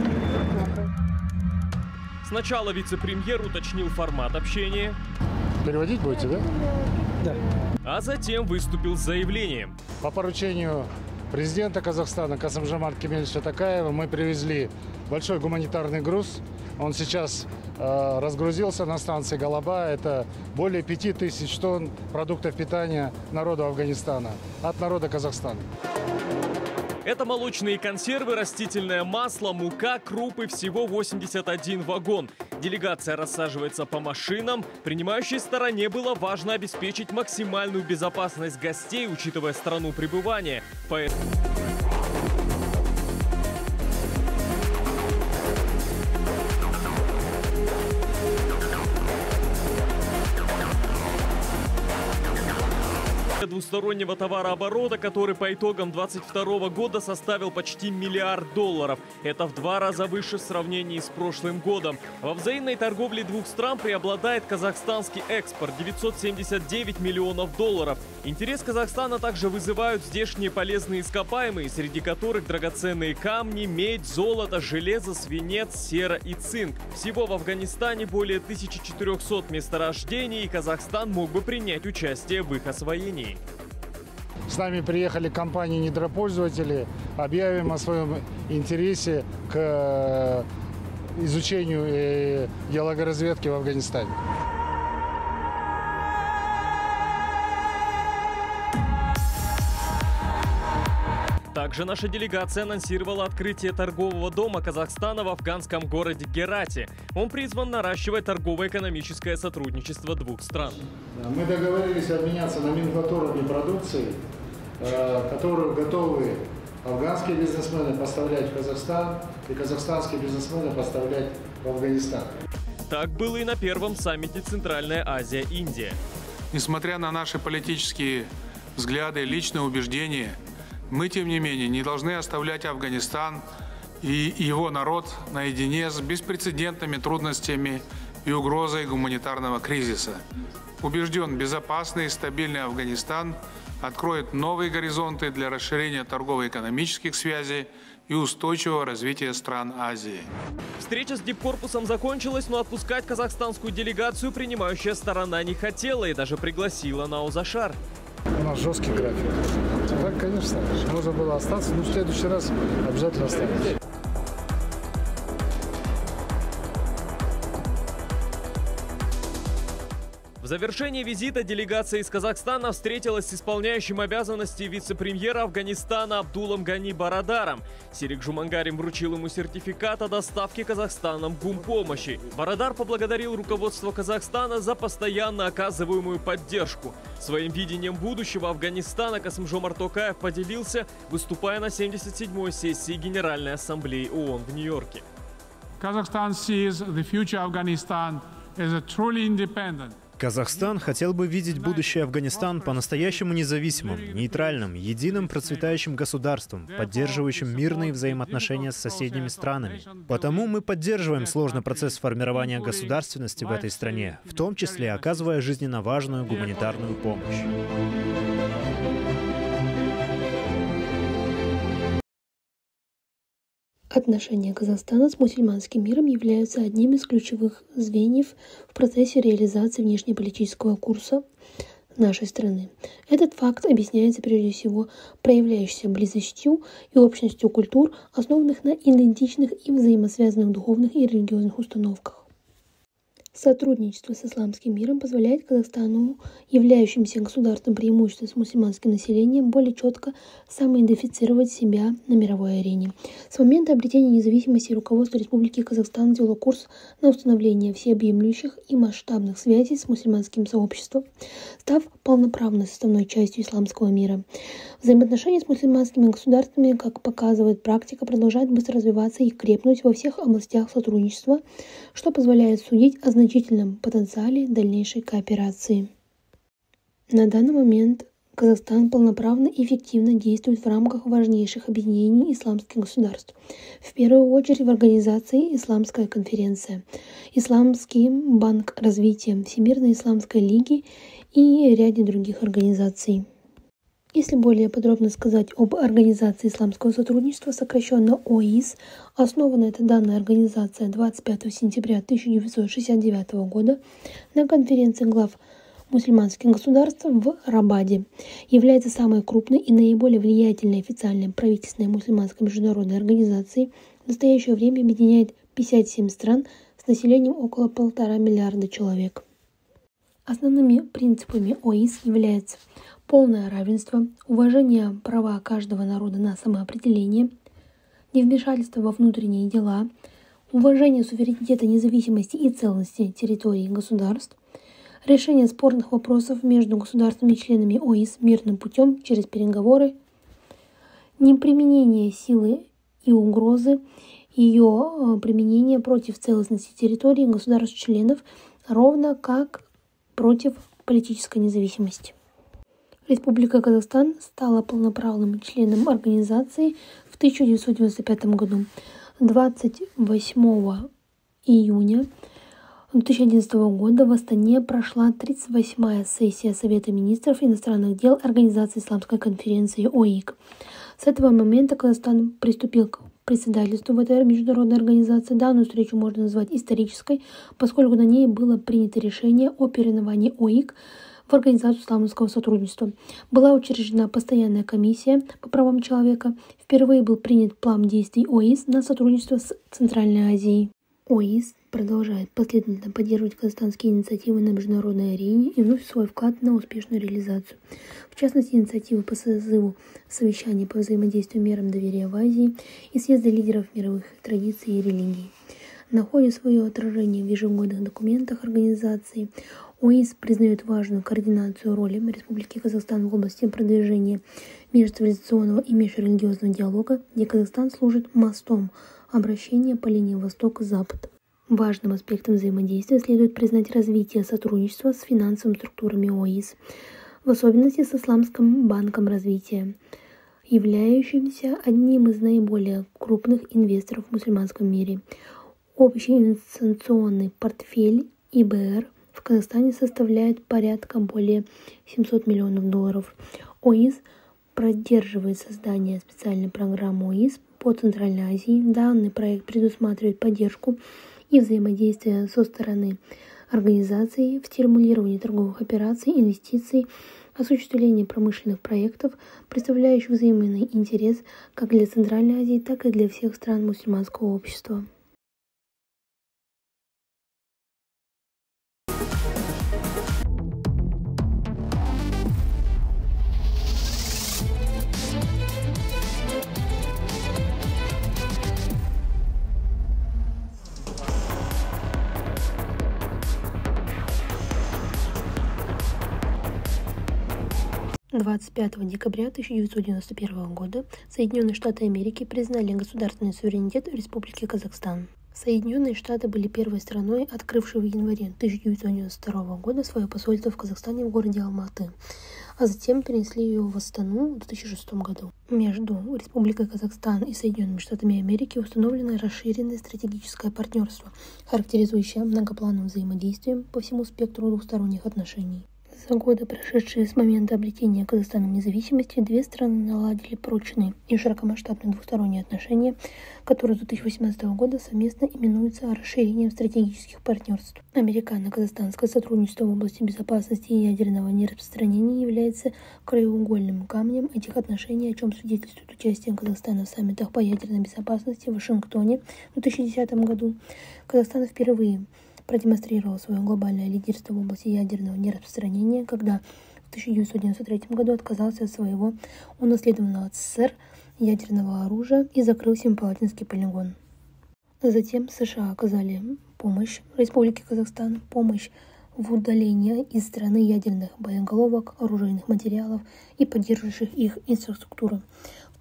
Сначала вице-премьер уточнил формат общения. Переводить будете, да? Да. А затем выступил с заявлением. По поручению президента Казахстана Касым-Жомарта Кемелевича Токаева мы привезли большой гуманитарный груз. Он сейчас разгрузился на станции Галаба. Это более 5000 тонн продуктов питания народу Афганистана от народа Казахстана. Это молочные консервы, растительное масло, мука, крупы, всего 81 вагон. Делегация рассаживается по машинам. Принимающей стороне было важно обеспечить максимальную безопасность гостей, учитывая страну пребывания. Поэтому... двустороннего товарооборота, который по итогам 2022 года составил почти $1 миллиард. Это в 2 раза выше в сравнении с прошлым годом. Во взаимной торговле двух стран преобладает казахстанский экспорт – $979 миллионов. Интерес Казахстана также вызывают здешние полезные ископаемые, среди которых драгоценные камни, медь, золото, железо, свинец, сера и цинк. Всего в Афганистане более 1400 месторождений, и Казахстан мог бы принять участие в их освоении. С нами приехали компании-недропользователи. Объявим о своем интересе к изучению геологоразведки в Афганистане. Также наша делегация анонсировала открытие торгового дома Казахстана в афганском городе Герате. Он призван наращивать торгово-экономическое сотрудничество двух стран. Мы договорились обменяться номенклатурами продукции, которую готовы афганские бизнесмены поставлять в Казахстан и казахстанские бизнесмены поставлять в Афганистан. Так было и на первом саммите Центральная Азия-Индия. Несмотря на наши политические взгляды, личные убеждения, Мы, тем не менее, не должны оставлять Афганистан и его народ наедине с беспрецедентными трудностями и угрозой гуманитарного кризиса. Убежден, безопасный и стабильный Афганистан откроет новые горизонты для расширения торгово-экономических связей и устойчивого развития стран Азии. Встреча с дипкорпусом закончилась, но отпускать казахстанскую делегацию принимающая сторона не хотела и даже пригласила на Озашар. У нас жесткий график. Так, конечно, можно было остаться, но в следующий раз обязательно останемся. В завершении визита делегация из Казахстана встретилась с исполняющим обязанности вице-премьера Афганистана Абдулом Гани Барадаром. Серик Жумангарин вручил ему сертификат о доставке Казахстаном гумпомощи. Барадар поблагодарил руководство Казахстана за постоянно оказываемую поддержку. Своим видением будущего Афганистана Касым-Жомарт Токаев поделился, выступая на 77-й сессии Генеральной Ассамблеи ООН в Нью-Йорке. Казахстан sees the future Afghanistan as a truly independent. Казахстан хотел бы видеть будущее Афганистан по-настоящему независимым, нейтральным, единым процветающим государством, поддерживающим мирные взаимоотношения с соседними странами. Потому мы поддерживаем сложный процесс формирования государственности в этой стране, в том числе оказывая жизненно важную гуманитарную помощь. Отношения Казахстана с мусульманским миром являются одним из ключевых звеньев в процессе реализации внешнеполитического курса нашей страны. Этот факт объясняется прежде всего проявляющейся близостью и общностью культур, основанных на идентичных и взаимосвязанных духовных и религиозных установках. Сотрудничество с исламским миром позволяет Казахстану, являющимся государством преимущественно с мусульманским населением, более четко самоидентифицировать себя на мировой арене. С момента обретения независимости руководство Республики Казахстан взяло курс на установление всеобъемлющих и масштабных связей с мусульманским сообществом, став полноправной составной частью исламского мира. Взаимоотношения с мусульманскими государствами, как показывает практика, продолжают быстро развиваться и крепнуть во всех областях сотрудничества, что позволяет судить о значительном потенциале дальнейшей кооперации. На данный момент Казахстан полноправно и эффективно действует в рамках важнейших объединений исламских государств. В первую очередь в организации Исламская конференция, Исламский банк развития, Всемирной исламской лиги и ряде других организаций. Если более подробно сказать об Организации исламского сотрудничества, сокращенно ОИС, основана эта данная организация 25 сентября 1969 года на конференции глав мусульманских государств в Рабаде, является самой крупной и наиболее влиятельной официальной правительственной мусульманской международной организацией. В настоящее время объединяет 57 стран с населением около 1,5 миллиарда человек. Основными принципами ОИС являются полное равенство, уважение права каждого народа на самоопределение, невмешательство во внутренние дела, уважение суверенитета, независимости и целостности территорий государств, решение спорных вопросов между государствами и членами ОИС мирным путем через переговоры, неприменение силы и угрозы, ее применение против целостности территории государств-членов, ровно как против политической независимости. Республика Казахстан стала полноправным членом организации в 1995 году. 28 июня 2011 года в Астане прошла 38-я сессия Совета министров иностранных дел Организации Исламской конференции ОИК. С этого момента Казахстан приступил к председательству в этой международной организации. Данную встречу можно назвать исторической, поскольку на ней было принято решение о переименовании ОИК в Организацию исламского сотрудничества. Была учреждена постоянная комиссия по правам человека. Впервые был принят план действий ОИС на сотрудничество с Центральной Азией. ОИС продолжает последовательно поддерживать казахстанские инициативы на международной арене и вносит свой вклад на успешную реализацию. В частности, инициативы по созыву совещаний по взаимодействию мерам доверия в Азии и съезда лидеров мировых традиций и религий. Находит свое отражение в ежегодных документах организации. ОИС признает важную координацию роли Республики Казахстан в области продвижения межцивилизационного и межрелигиозного диалога, где Казахстан служит мостом обращения по линии Восток-Запад. Важным аспектом взаимодействия следует признать развитие сотрудничества с финансовыми структурами ОИС, в особенности с Исламским банком развития. являющимся одним из наиболее крупных инвесторов в мусульманском мире. Общий инвестиционный портфель ИБР в Казахстане составляет порядка более 700 миллионов долларов. ОИС поддерживает создание специальной программы ОИС по Центральной Азии. Данный проект предусматривает поддержку и взаимодействие со стороны организации в стимулировании торговых операций, инвестиций, осуществлении промышленных проектов, представляющих взаимный интерес как для Центральной Азии, так и для всех стран мусульманского общества. – 25 декабря 1991 года Соединенные Штаты Америки признали государственный суверенитет Республики Казахстан. Соединенные Штаты были первой страной, открывшей в январе 1992 года свое посольство в Казахстане в городе Алматы, а затем перенесли ее в Астану в 2006 году. Между Республикой Казахстан и Соединенными Штатами Америки установлено расширенное стратегическое партнерство, характеризующее многоплановым взаимодействием по всему спектру двусторонних отношений. За годы, прошедшие с момента обретения Казахстаном независимости, две страны наладили прочные и широкомасштабные двусторонние отношения, которые с 2018 года совместно именуются расширением стратегических партнерств. Американо-казахстанское сотрудничество в области безопасности и ядерного нераспространения является краеугольным камнем этих отношений, о чем свидетельствует участие Казахстана в саммитах по ядерной безопасности в Вашингтоне в 2010 году. Казахстан впервые продемонстрировал свое глобальное лидерство в области ядерного нераспространения, когда в 1993 году отказался от своего унаследованного от СССР ядерного оружия и закрыл Семипалатинский полигон. Затем США оказали помощь Республике Казахстан, помощь в удалении из страны ядерных боеголовок, оружейных материалов и поддерживающих их инфраструктуру. В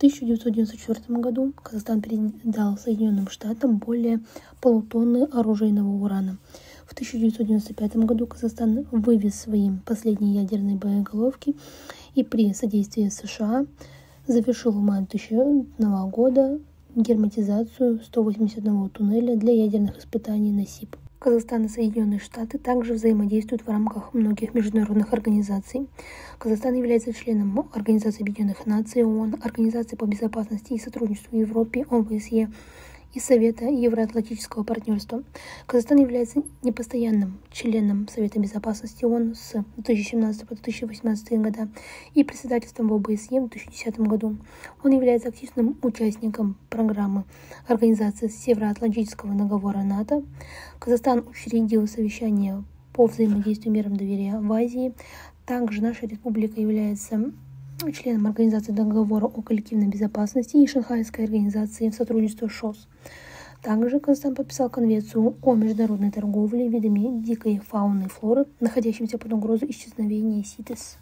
1994 году Казахстан передал Соединенным Штатам более полутонны оружейного урана. В 1995 году Казахстан вывез свои последние ядерные боеголовки и при содействии США завершил в мае 2000 года герметизацию 181 туннеля для ядерных испытаний на СИП. Казахстан и Соединенные Штаты также взаимодействуют в рамках многих международных организаций. Казахстан является членом Организации Объединенных Наций, ООН, Организации по безопасности и сотрудничеству в Европе, ОБСЕ и Совета Евроатлантического партнерства. Казахстан является непостоянным членом Совета Безопасности ООН с 2017 по 2018 года и председательством в ОБСЕ в 2010 году. Он является активным участником программы Организации Североатлантического договора НАТО. Казахстан учредил совещание по взаимодействию миром доверия в Азии. Также наша республика является членом Организации договора о коллективной безопасности и Шанхайской организации сотрудничества ШОС. Также Казахстан подписал Конвенцию о международной торговле видами дикой фауны и флоры, находящимися под угрозой исчезновения СИТЕС.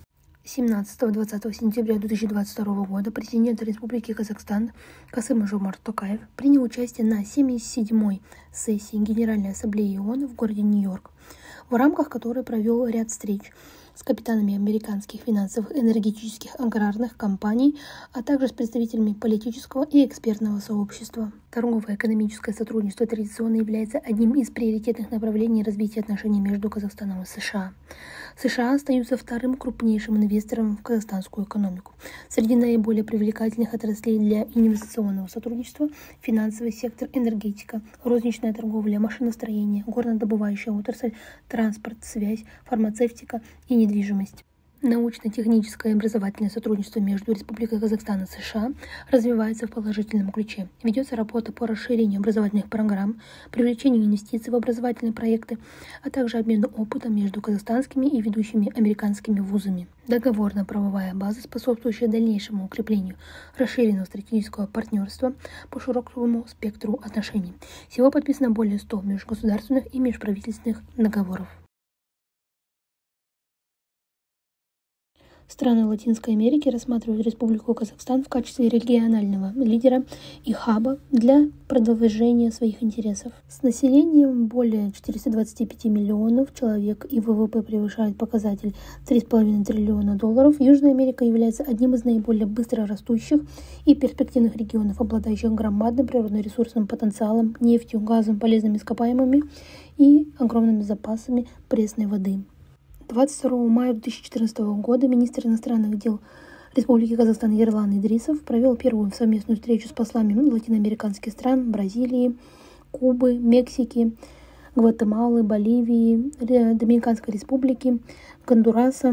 17-20 сентября 2022 года президент Республики Казахстан Касым-Жомарт Токаев принял участие на 77-й сессии Генеральной Ассамблеи ООН в городе Нью-Йорк, в рамках которой провел ряд встреч с капитанами американских финансовых, энергетических, аграрных компаний, а также с представителями политического и экспертного сообщества. Торговое экономическое сотрудничество традиционно является одним из приоритетных направлений развития отношений между Казахстаном и США. США остаются вторым крупнейшим инвестором в казахстанскую экономику. Среди наиболее привлекательных отраслей для инвестиционного сотрудничества – финансовый сектор, энергетика, розничная торговля, машиностроение, горнодобывающая отрасль, транспорт, связь, фармацевтика и недвижимость. Научно-техническое и образовательное сотрудничество между Республикой Казахстан и США развивается в положительном ключе. Ведется работа по расширению образовательных программ, привлечению инвестиций в образовательные проекты, а также обмену опытом между казахстанскими и ведущими американскими вузами. Договорно-правовая база, способствующая дальнейшему укреплению расширенного стратегического партнерства по широкому спектру отношений. Всего подписано более 100 межгосударственных и межправительственных договоров. Страны Латинской Америки рассматривают Республику Казахстан в качестве регионального лидера и хаба для продвижения своих интересов. С населением более 425 миллионов человек и ВВП превышает показатель $3,5 триллиона, Южная Америка является одним из наиболее быстро растущих и перспективных регионов, обладающих громадным природно-ресурсным потенциалом, нефтью, газом, полезными ископаемыми и огромными запасами пресной воды. 22 мая 2014 года министр иностранных дел Республики Казахстан Ерлан Идрисов провел первую совместную встречу с послами латиноамериканских стран Бразилии, Кубы, Мексики, Гватемалы, Боливии, Доминиканской Республики, Гондураса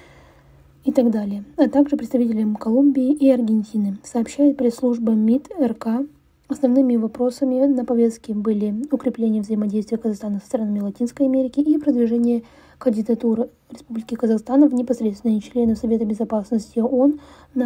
и так далее, а также представителям Колумбии и Аргентины, сообщает пресс-служба МИД РК. Основными вопросами на повестке были укрепление взаимодействия Казахстана со странами Латинской Америки и продвижение кандидатуры Республики Казахстана в непосредственные члены Совета Безопасности ООН на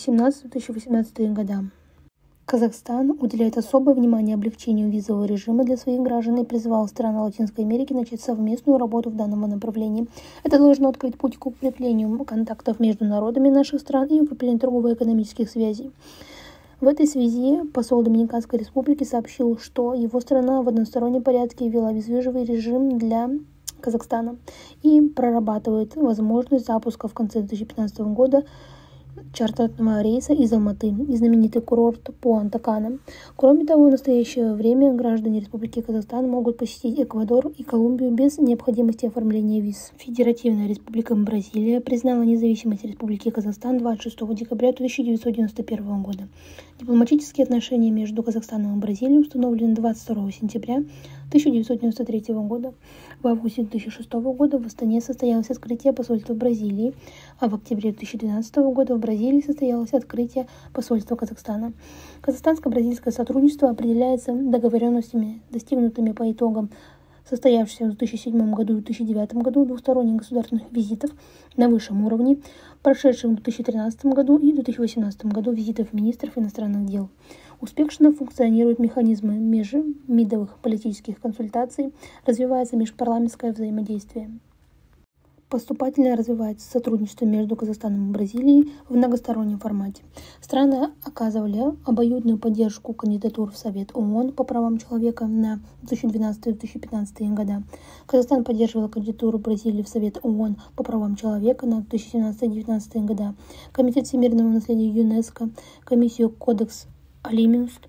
2017-2018 года. Казахстан уделяет особое внимание облегчению визового режима для своих граждан и призывал страны Латинской Америки начать совместную работу в данном направлении. Это должно открыть путь к укреплению контактов между народами наших стран и укреплению торгово-экономических связей. В этой связи посол Доминиканской Республики сообщил, что его страна в одностороннем порядке ввела безвизовый режим для Казахстана и прорабатывает возможность запуска в конце 2015 года чартерного рейса из Алматы и знаменитый курорт Пуэнта-Кана. Кроме того, в настоящее время граждане Республики Казахстан могут посетить Эквадор и Колумбию без необходимости оформления виз. Федеративная Республика Бразилия признала независимость Республики Казахстан 26 декабря 1991 года. Дипломатические отношения между Казахстаном и Бразилией установлены 22 сентября 1993 года. В августе 2006 года в Астане состоялось открытие посольства Бразилии, а в октябре 2012 года в Бразилии состоялось открытие посольства Казахстана. Казахстанско-бразильское сотрудничество определяется договоренностями, достигнутыми по итогам состоявшихся в 2007 году и 2009 году двусторонних государственных визитов на высшем уровне, прошедших в 2013 году и 2018 году визитов министров иностранных дел. Успешно функционируют механизмы межмидовых политических консультаций, развивается межпарламентское взаимодействие. Поступательно развивается сотрудничество между Казахстаном и Бразилией в многостороннем формате. Страны оказывали обоюдную поддержку кандидатур в Совет ООН по правам человека на 2012-2015 года. Казахстан поддерживал кандидатуру Бразилии в Совет ООН по правам человека на 2017-2019 года. Комитет всемирного наследия ЮНЕСКО, комиссию Кодекс Алиминст,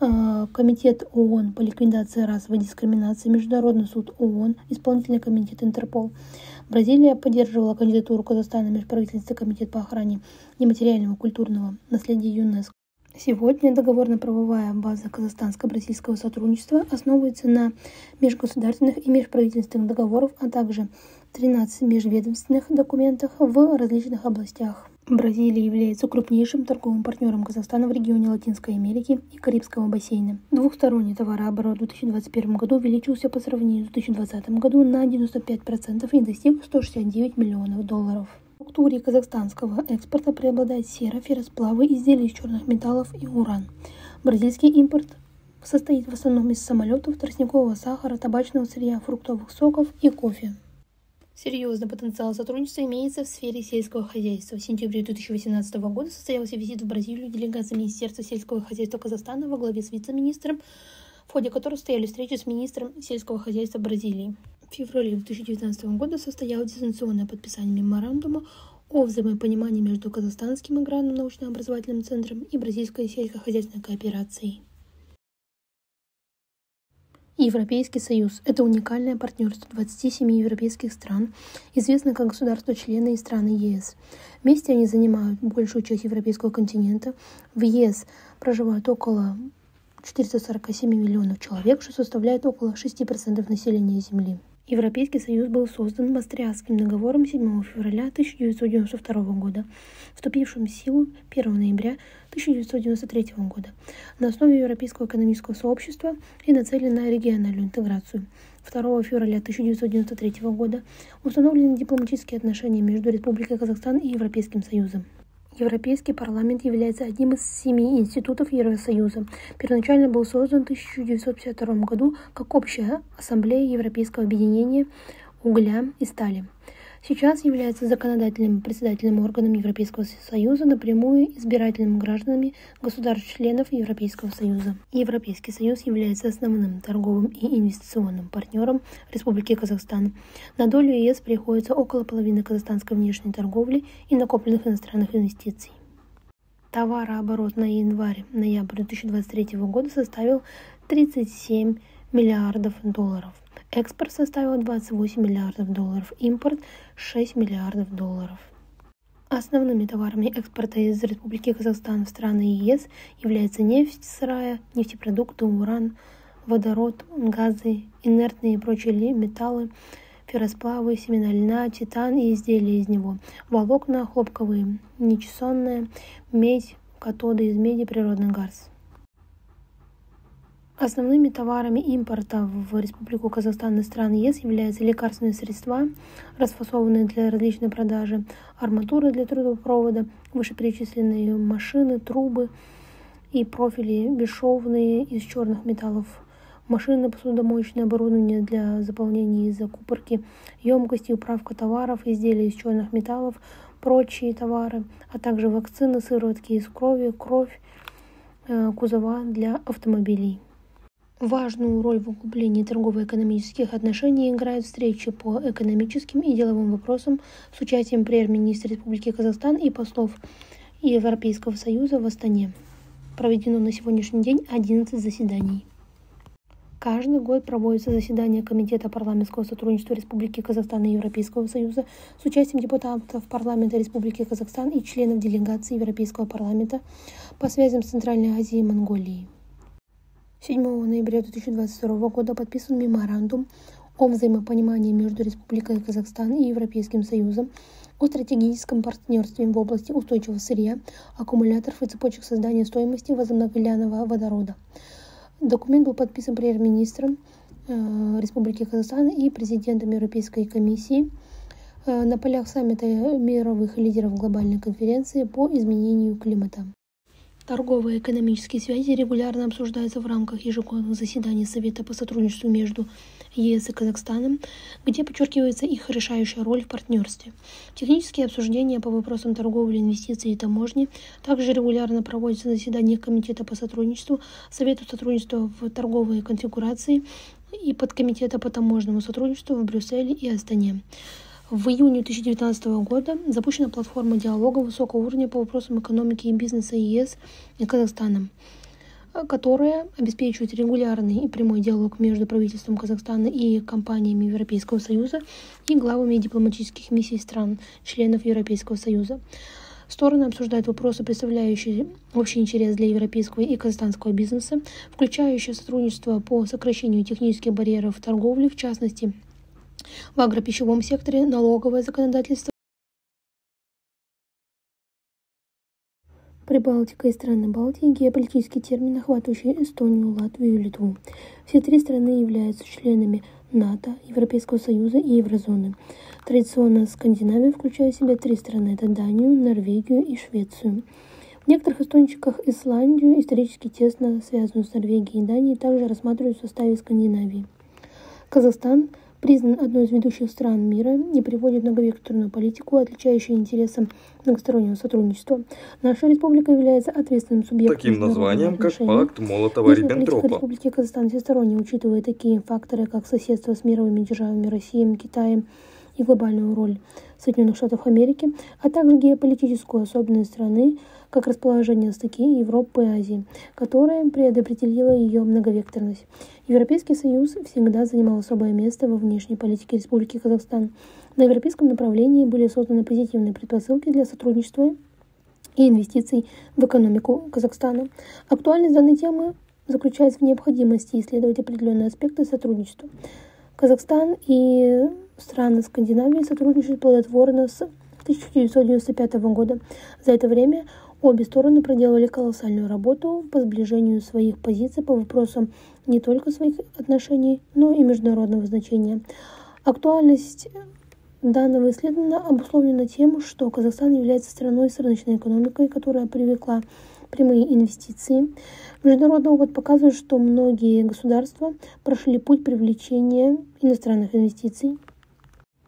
Комитет ООН по ликвидации расовой дискриминации, Международный суд ООН, Исполнительный комитет Интерпол. Бразилия поддерживала кандидатуру Казахстана в Межправительственный комитет по охране нематериального культурного наследия ЮНЕСКО. Сегодня договорно-правовая база казахстанско-бразильского сотрудничества основывается на межгосударственных и межправительственных договорах, а также 13 межведомственных документах в различных областях. Бразилия является крупнейшим торговым партнером Казахстана в регионе Латинской Америки и Карибского бассейна. Двухсторонний товарооборот в 2021 году увеличился по сравнению с 2020 году на 95% и достиг $169 миллионов. В структуре казахстанского экспорта преобладает сера, ферросплавы, изделия из черных металлов и уран. Бразильский импорт состоит в основном из самолетов, тростникового сахара, табачного сырья, фруктовых соков и кофе. Серьезный потенциал сотрудничества имеется в сфере сельского хозяйства. В сентябре 2018 года состоялся визит в Бразилию делегации Министерства сельского хозяйства Казахстана во главе с вице-министром, в ходе которого состояли встречи с министром сельского хозяйства Бразилии. В феврале 2019 года состоялось дистанционное подписание меморандума о взаимопонимании между Казахстанским аграрным научно-образовательным центром и Бразильской сельскохозяйственной кооперацией. Европейский Союз – это уникальное партнерство 27 европейских стран, известных как государства-члены и страны ЕС. Вместе они занимают большую часть европейского континента. В ЕС проживают около 447 миллионов человек, что составляет около 6% населения Земли. Европейский Союз был создан Монреальским договором 7 февраля 1992 года, вступившим в силу 1 ноября 1993 года, на основе Европейского экономического сообщества и нацелен на региональную интеграцию. 2 февраля 1993 года установлены дипломатические отношения между Республикой Казахстан и Европейским Союзом. Европейский парламент является одним из 7 институтов Евросоюза. Первоначально был создан в 1952 году как общая ассамблея Европейского объединения угля и стали. сейчас является законодательным председательным органом Европейского Союза, напрямую избирательным гражданами государств-членов Европейского Союза. Европейский Союз является основным торговым и инвестиционным партнером Республики Казахстан. На долю ЕС приходится около половины казахстанской внешней торговли и накопленных иностранных инвестиций. Товарооборот на январь-ноябрь 2023 года составил 37 миллиардов долларов. Экспорт составил 28 миллиардов долларов, импорт 6 миллиардов долларов. Основными товарами экспорта из Республики Казахстан в страны ЕС являются нефть сырая, нефтепродукты, уран, водород, газы, инертные и прочие металлы, ферросплавы, семена льна, титан и изделия из него, волокна, хлопковые, нечессонная, медь, катоды из меди, природный газ. Основными товарами импорта в Республику Казахстан и страны ЕС являются лекарственные средства, расфасованные для различной продажи, арматура для трубопровода, вышеперечисленные машины, трубы и профили бесшовные из черных металлов, машины, посудомоечное оборудование для заполнения и закупорки, емкости, управка товаров, изделия из черных металлов, прочие товары, а также вакцины, сыворотки из крови, кузова для автомобилей. Важную роль в углублении торгово-экономических отношений играют встречи по экономическим и деловым вопросам с участием премьер-министра Республики Казахстан и послов Европейского Союза в Астане. Проведено на сегодняшний день 11 заседаний. Каждый год проводится заседание Комитета парламентского сотрудничества Республики Казахстан и Европейского Союза с участием депутатов парламента Республики Казахстан и членов делегации Европейского парламента по связям с Центральной Азией и Монголией. 7 ноября 2022 года подписан меморандум о взаимопонимании между Республикой Казахстан и Европейским Союзом о стратегическом партнерстве в области устойчивого сырья, аккумуляторов и цепочек создания стоимости возобновляемого водорода. Документ был подписан премьер-министром Республики Казахстан и президентом Европейской комиссии на полях саммита мировых лидеров глобальной конференции по изменению климата. Торговые и экономические связи регулярно обсуждаются в рамках ежегодных заседаний Совета по сотрудничеству между ЕС и Казахстаном, где подчеркивается их решающая роль в партнерстве. Технические обсуждения по вопросам торговли, инвестиций и таможни также регулярно проводятся на заседаниях Комитета по сотрудничеству, Совету сотрудничества в торговой конфигурации и Подкомитета по таможенному сотрудничеству в Брюсселе и Астане. В июне 2019 года запущена платформа диалога высокого уровня по вопросам экономики и бизнеса ЕС и Казахстана, которая обеспечивает регулярный и прямой диалог между правительством Казахстана и компаниями Европейского Союза и главами дипломатических миссий стран, членов Европейского Союза. Стороны обсуждают вопросы, представляющие общий интерес для европейского и казахстанского бизнеса, включающие сотрудничество по сокращению технических барьеров в торговле, в частности, в агропищевом секторе, налоговое законодательство, Прибалтика и страны Балтии, геополитический термин, охватывающий Эстонию, Латвию и Литву. Все три страны являются членами НАТО, Европейского Союза и Еврозоны. Традиционно Скандинавия включает в себя три страны – это Данию, Норвегию и Швецию. В некоторых источниках Исландию, исторически тесно связанную с Норвегией и Данией, также рассматривают в составе Скандинавии. Казахстан признан одной из ведущих стран мира и приводит многовекторную политику, отличающую интересам многостороннего сотрудничества. Наша республика является ответственным субъектом таким названием, как пакт Молотова-Риббентропа. Республики Казахстан всесторонне учитывает такие факторы, как соседство с мировыми державами Россией, Китаем и глобальную роль Соединенных Штатов Америки, а также геополитическую особенность страны, как расположение стыки Европы и Азии, которая предопределила ее многовекторность. Европейский Союз всегда занимал особое место во внешней политике Республики Казахстан. На европейском направлении были созданы позитивные предпосылки для сотрудничества и инвестиций в экономику Казахстана. Актуальность данной темы заключается в необходимости исследовать определенные аспекты сотрудничества. Казахстан и страны Скандинавии сотрудничают плодотворно с 1995 года. За это время обе стороны проделали колоссальную работу по сближению своих позиций по вопросам не только своих отношений, но и международного значения. Актуальность данного исследования обусловлена тем, что Казахстан является страной с рыночной экономикой, которая привлекла прямые инвестиции. Международный опыт показывает, что многие государства прошли путь привлечения иностранных инвестиций.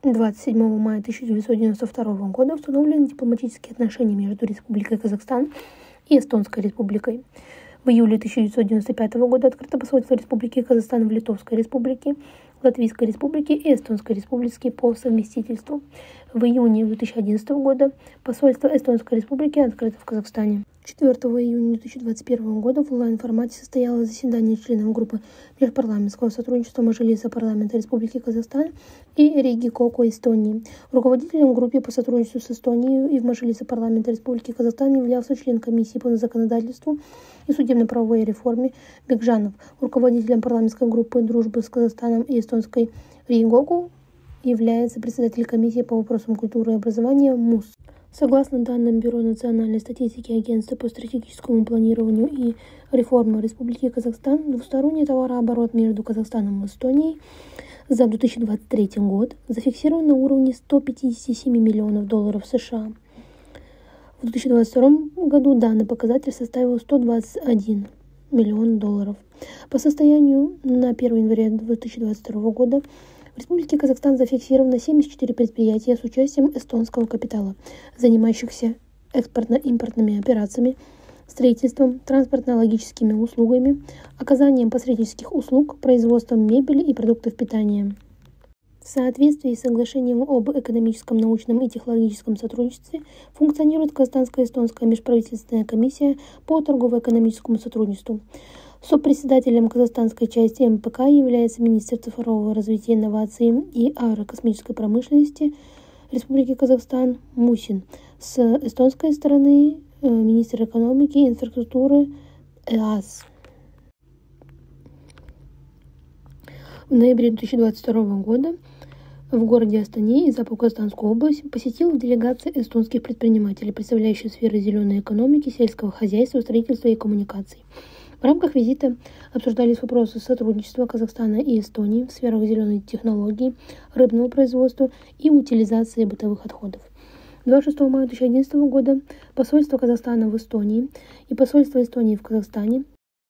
27 мая 1992 года установлены дипломатические отношения между Республикой Казахстан и Эстонской Республикой. В июле 1995 года открыто посольство Республики Казахстан в Литовской Республике, Латвийской Республике и Эстонской Республике по совместительству. В июне 2011 года посольство Эстонской Республики открыто в Казахстане. 4 июня 2021 года в онлайн-формате состоялось заседание членов группы межпарламентского сотрудничества Мажилиса парламента Республики Казахстан и Риги Коко Эстонии. Руководителем группы по сотрудничеству с Эстонией и в Мажилисе парламента Республики Казахстан являлся член комиссии по законодательству и судебно-правовой реформе Бекжанов. Руководителем парламентской группы дружбы с Казахстаном и Эстонской Риги Коко является председатель комиссии по вопросам культуры и образования МУС. Согласно данным Бюро национальной статистики Агентства по стратегическому планированию и реформе Республики Казахстан, двусторонний товарооборот между Казахстаном и Эстонией за 2023 год зафиксирован на уровне 157 миллионов долларов США. В 2022 году данный показатель составил 121 миллион долларов. По состоянию на 1 января 2022 года в Республике Казахстан зафиксировано 74 предприятия с участием эстонского капитала, занимающихся экспортно-импортными операциями, строительством, транспортно-логическими услугами, оказанием посреднических услуг, производством мебели и продуктов питания. В соответствии с соглашением об экономическом, научном и технологическом сотрудничестве функционирует Казахстанско-эстонская межправительственная комиссия по торгово-экономическому сотрудничеству. Сопредседателем казахстанской части МПК является министр цифрового развития, инноваций и аэрокосмической промышленности Республики Казахстан Мусин. С эстонской стороны министр экономики и инфраструктуры ЭАС. В ноябре 2022 года в городе Астане и Западно-Казахстанскую область посетила делегация эстонских предпринимателей, представляющая сферы зеленой экономики, сельского хозяйства, строительства и коммуникаций. В рамках визита обсуждались вопросы сотрудничества Казахстана и Эстонии в сферах зеленой технологии, рыбного производства и утилизации бытовых отходов. 26 мая 2011 года посольство Казахстана в Эстонии и посольство Эстонии в Казахстане.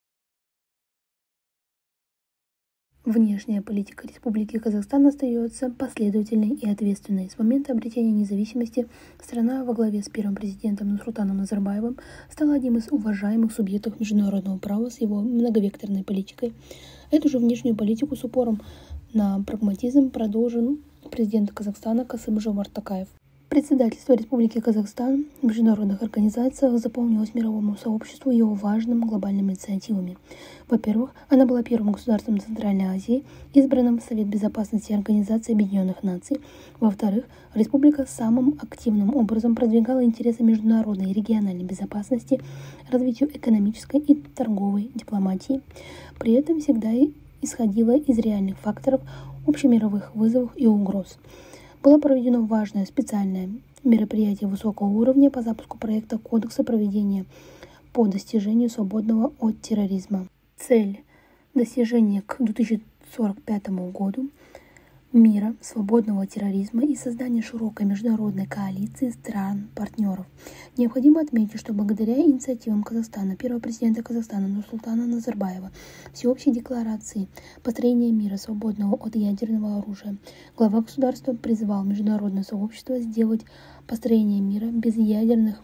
Внешняя политика Республики Казахстан остается последовательной и ответственной. С момента обретения независимости страна во главе с первым президентом Нурсултаном Назарбаевым стала одним из уважаемых субъектов международного права с его многовекторной политикой. Эту же внешнюю политику с упором на прагматизм продолжил президент Казахстана Касым-Жомарт Токаев. Председательство Республики Казахстан в международных организациях заполнилось мировому сообществу его важными глобальными инициативами. Во-первых, она была первым государством Центральной Азии, избранным в Совет Безопасности Организации Объединенных Наций. Во-вторых, республика самым активным образом продвигала интересы международной и региональной безопасности, развитию экономической и торговой дипломатии. При этом всегда исходила из реальных факторов, общемировых вызовов и угроз. Было проведено важное специальное мероприятие высокого уровня по запуску проекта Кодекса проведения по достижению свободного от терроризма. Цель достижения к 2045 году мира, свободного от терроризма и создания широкой международной коалиции стран-партнеров. Необходимо отметить, что благодаря инициативам Казахстана, первого президента Казахстана Нурсултана Назарбаева, всеобщей декларации построения мира, свободного от ядерного оружия, глава государства призвал международное сообщество сделать построение мира без ядерного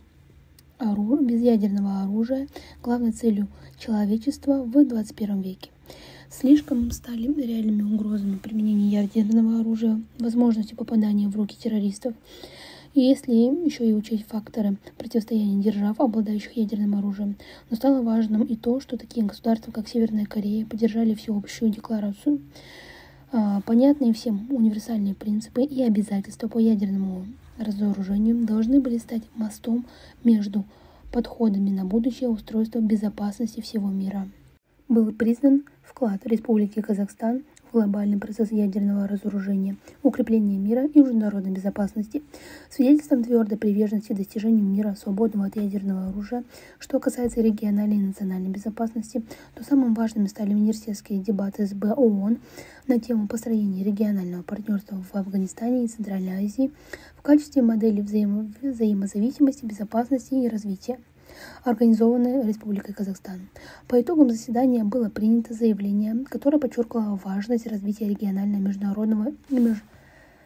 оружия главной целью человечества в 21 веке. Слишком стали реальными угрозами применения ядерного оружия, возможностью попадания в руки террористов. И если еще и учесть факторы противостояния держав, обладающих ядерным оружием, но стало важным и то, что такие государства, как Северная Корея, поддержали всеобщую декларацию. Понятные всем универсальные принципы и обязательства по ядерному разоружению должны были стать мостом между подходами на будущее устройство безопасности всего мира. Был признан вклад Республики Казахстан в глобальный процесс ядерного разоружения, укрепления мира и международной безопасности, свидетельством твердой приверженности достижению мира, свободного от ядерного оружия. Что касается региональной и национальной безопасности, то самым важными стали университетские дебаты СБ ООН на тему построения регионального партнерства в Афганистане и Центральной Азии в качестве модели взаимозависимости, безопасности и развития, организованной Республикой Казахстан. По итогам заседания было принято заявление, которое подчеркивало важность развития регионального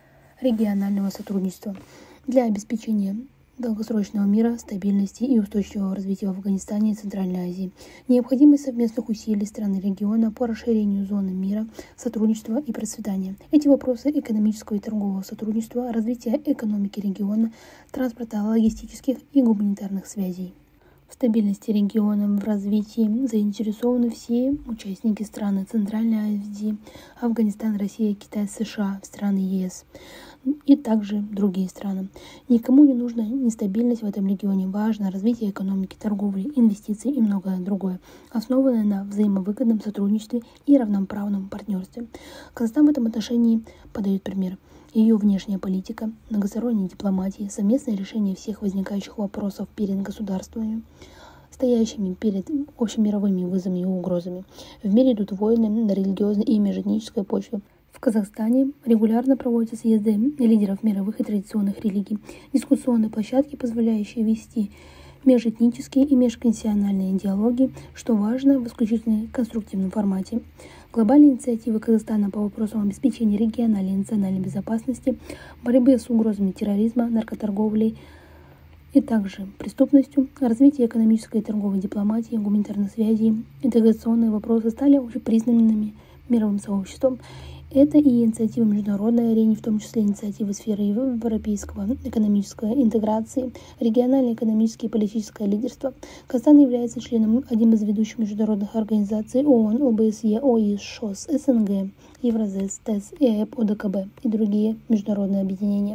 регионального сотрудничества для обеспечения долгосрочного мира, стабильности и устойчивого развития в Афганистане и Центральной Азии, необходимость совместных усилий стран региона по расширению зоны мира, сотрудничества и процветания. Эти вопросы экономического и торгового сотрудничества, развития экономики региона, транспорта, логистических и гуманитарных связей. В стабильности региона, в развитии заинтересованы все участники страны Центральной Азии, Афганистан, Россия, Китай, США, страны ЕС и также другие страны. Никому не нужна нестабильность в этом регионе. Важно развитие экономики, торговли, инвестиций и многое другое, основанное на взаимовыгодном сотрудничестве и равноправном партнерстве. Казахстан в этом отношении подает пример. Ее внешняя политика, многосторонняя дипломатия, совместное решение всех возникающих вопросов перед государствами, стоящими перед общемировыми вызовами и угрозами. В мире идут войны на религиозной и межэтнической почве. В Казахстане регулярно проводятся съезды лидеров мировых и традиционных религий, дискуссионные площадки, позволяющие вести межэтнические и межконфессиональные диалоги, что важно в исключительно конструктивном формате. Глобальные инициативы Казахстана по вопросам обеспечения региональной и национальной безопасности, борьбы с угрозами терроризма, наркоторговлей и также преступностью, развитие экономической и торговой дипломатии, гуманитарных связей, интеграционные вопросы стали общепризнанными мировым сообществом. Это и инициативы международной арены, в том числе инициативы сферы европейского экономической интеграции, региональное экономическое и политическое лидерство. Казахстан является членом одним из ведущих международных организаций ООН, ОБСЕ, ОИС, ШОС, СНГ, Евразес, ТЭС, ЕЭП, ОДКБ и другие международные объединения.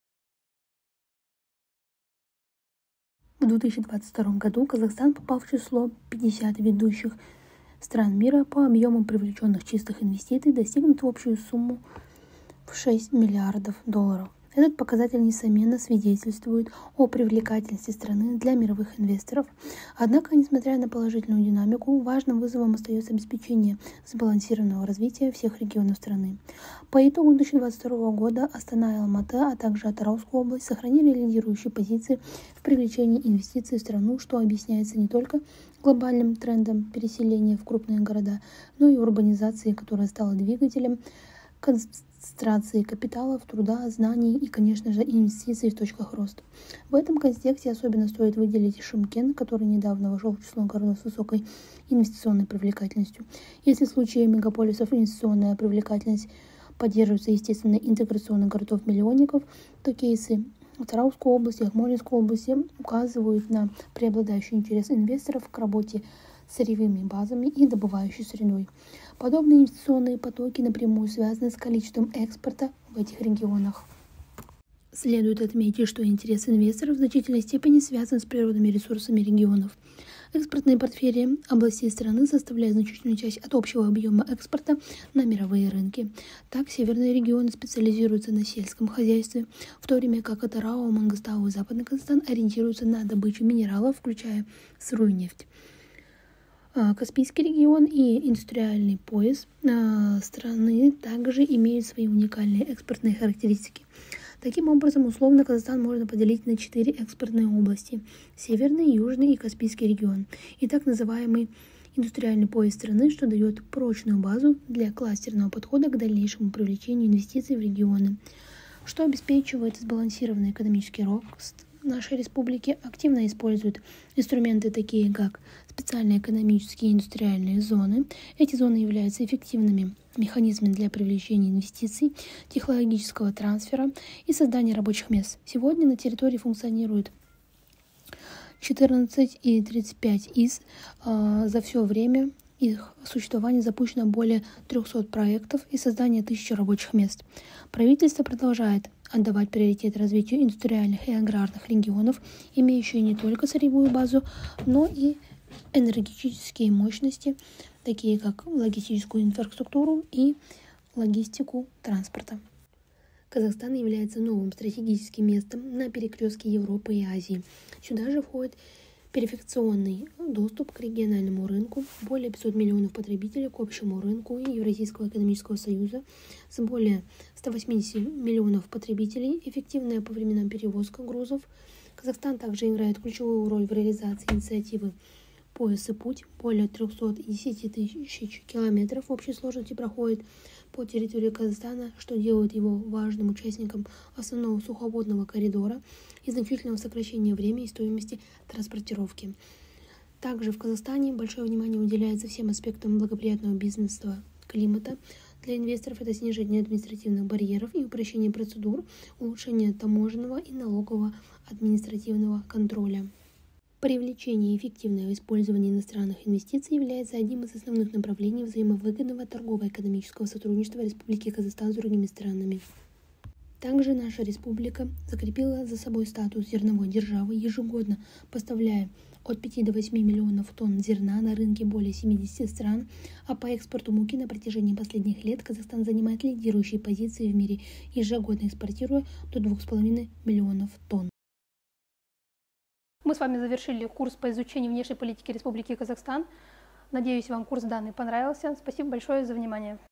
В 2022 году Казахстан попал в число 50 ведущих стран мира по объему привлеченных чистых инвестиций, достигнут в общую сумму в $6 миллиардов. Этот показатель, несомненно, свидетельствует о привлекательности страны для мировых инвесторов. Однако, несмотря на положительную динамику, важным вызовом остается обеспечение сбалансированного развития всех регионов страны. По итогу 2022 года Астана и Алматы, а также Атырауская область сохранили лидирующие позиции в привлечении инвестиций в страну, что объясняется не только глобальным трендом переселения в крупные города, но и урбанизацией, которая стала двигателем концентрации капиталов, труда, знаний и, конечно же, инвестиций в точках роста. В этом контексте особенно стоит выделить Шымкент, который недавно вошел в число городов с высокой инвестиционной привлекательностью. Если в случае мегаполисов инвестиционная привлекательность поддерживается, естественно, интеграционных городов-миллионников, то кейсы Атырауской области, Акмолинской области указывают на преобладающий интерес инвесторов к работе с сырьевыми базами и добывающей средой. Подобные инвестиционные потоки напрямую связаны с количеством экспорта в этих регионах. Следует отметить, что интерес инвесторов в значительной степени связан с природными ресурсами регионов. Экспортные портфели областей страны составляют значительную часть от общего объема экспорта на мировые рынки. Так, северные регионы специализируются на сельском хозяйстве, в то время как Атырау, Мангыстау и Западный Казахстан ориентируются на добычу минералов, включая сырую нефть. Каспийский регион и индустриальный пояс страны также имеют свои уникальные экспортные характеристики. Таким образом, условно Казахстан можно поделить на 4 экспортные области – Северный, Южный и Каспийский регион, и так называемый индустриальный пояс страны, что дает прочную базу для кластерного подхода к дальнейшему привлечению инвестиций в регионы, что обеспечивает сбалансированный экономический рост нашей республики, активно используют инструменты такие, как специальные экономические и индустриальные зоны. Эти зоны являются эффективными механизмами для привлечения инвестиций, технологического трансфера и создания рабочих мест. Сегодня на территории функционирует 14 и 35 ИС. За все время их существования запущено более 300 проектов и создание 1000 рабочих мест. Правительство продолжает отдавать приоритет развитию индустриальных и аграрных регионов, имеющие не только сырьевую базу, но и энергетические мощности, такие как логистическую инфраструктуру и логистику транспорта. Казахстан является новым стратегическим местом на перекрестке Европы и Азии. Сюда же входит перфекционный доступ к региональному рынку, более 500 миллионов потребителей к общему рынку Евразийского экономического союза с более 180 миллионов потребителей, эффективная по временам перевозка грузов. Казахстан также играет ключевую роль в реализации инициативы «Пояс и путь». Более 310 тысяч километров в общей сложности проходит по территории Казахстана, что делает его важным участником основного сухопутного коридора и значительного сокращения времени и стоимости транспортировки. Также в Казахстане большое внимание уделяется всем аспектам благоприятного бизнеса климата. Для инвесторов это снижение административных барьеров и упрощение процедур, улучшение таможенного и налогового административного контроля. Привлечение и эффективное использование иностранных инвестиций является одним из основных направлений взаимовыгодного торгово-экономического сотрудничества Республики Казахстан с другими странами. Также наша республика закрепила за собой статус зерновой державы, ежегодно поставляя от 5 до 8 миллионов тонн зерна на рынке более 70 стран, а по экспорту муки на протяжении последних лет Казахстан занимает лидирующие позиции в мире, ежегодно экспортируя до 2,5 миллионов тонн. Мы с вами завершили курс по изучению внешней политики Республики Казахстан. Надеюсь, вам курс данный понравился. Спасибо большое за внимание.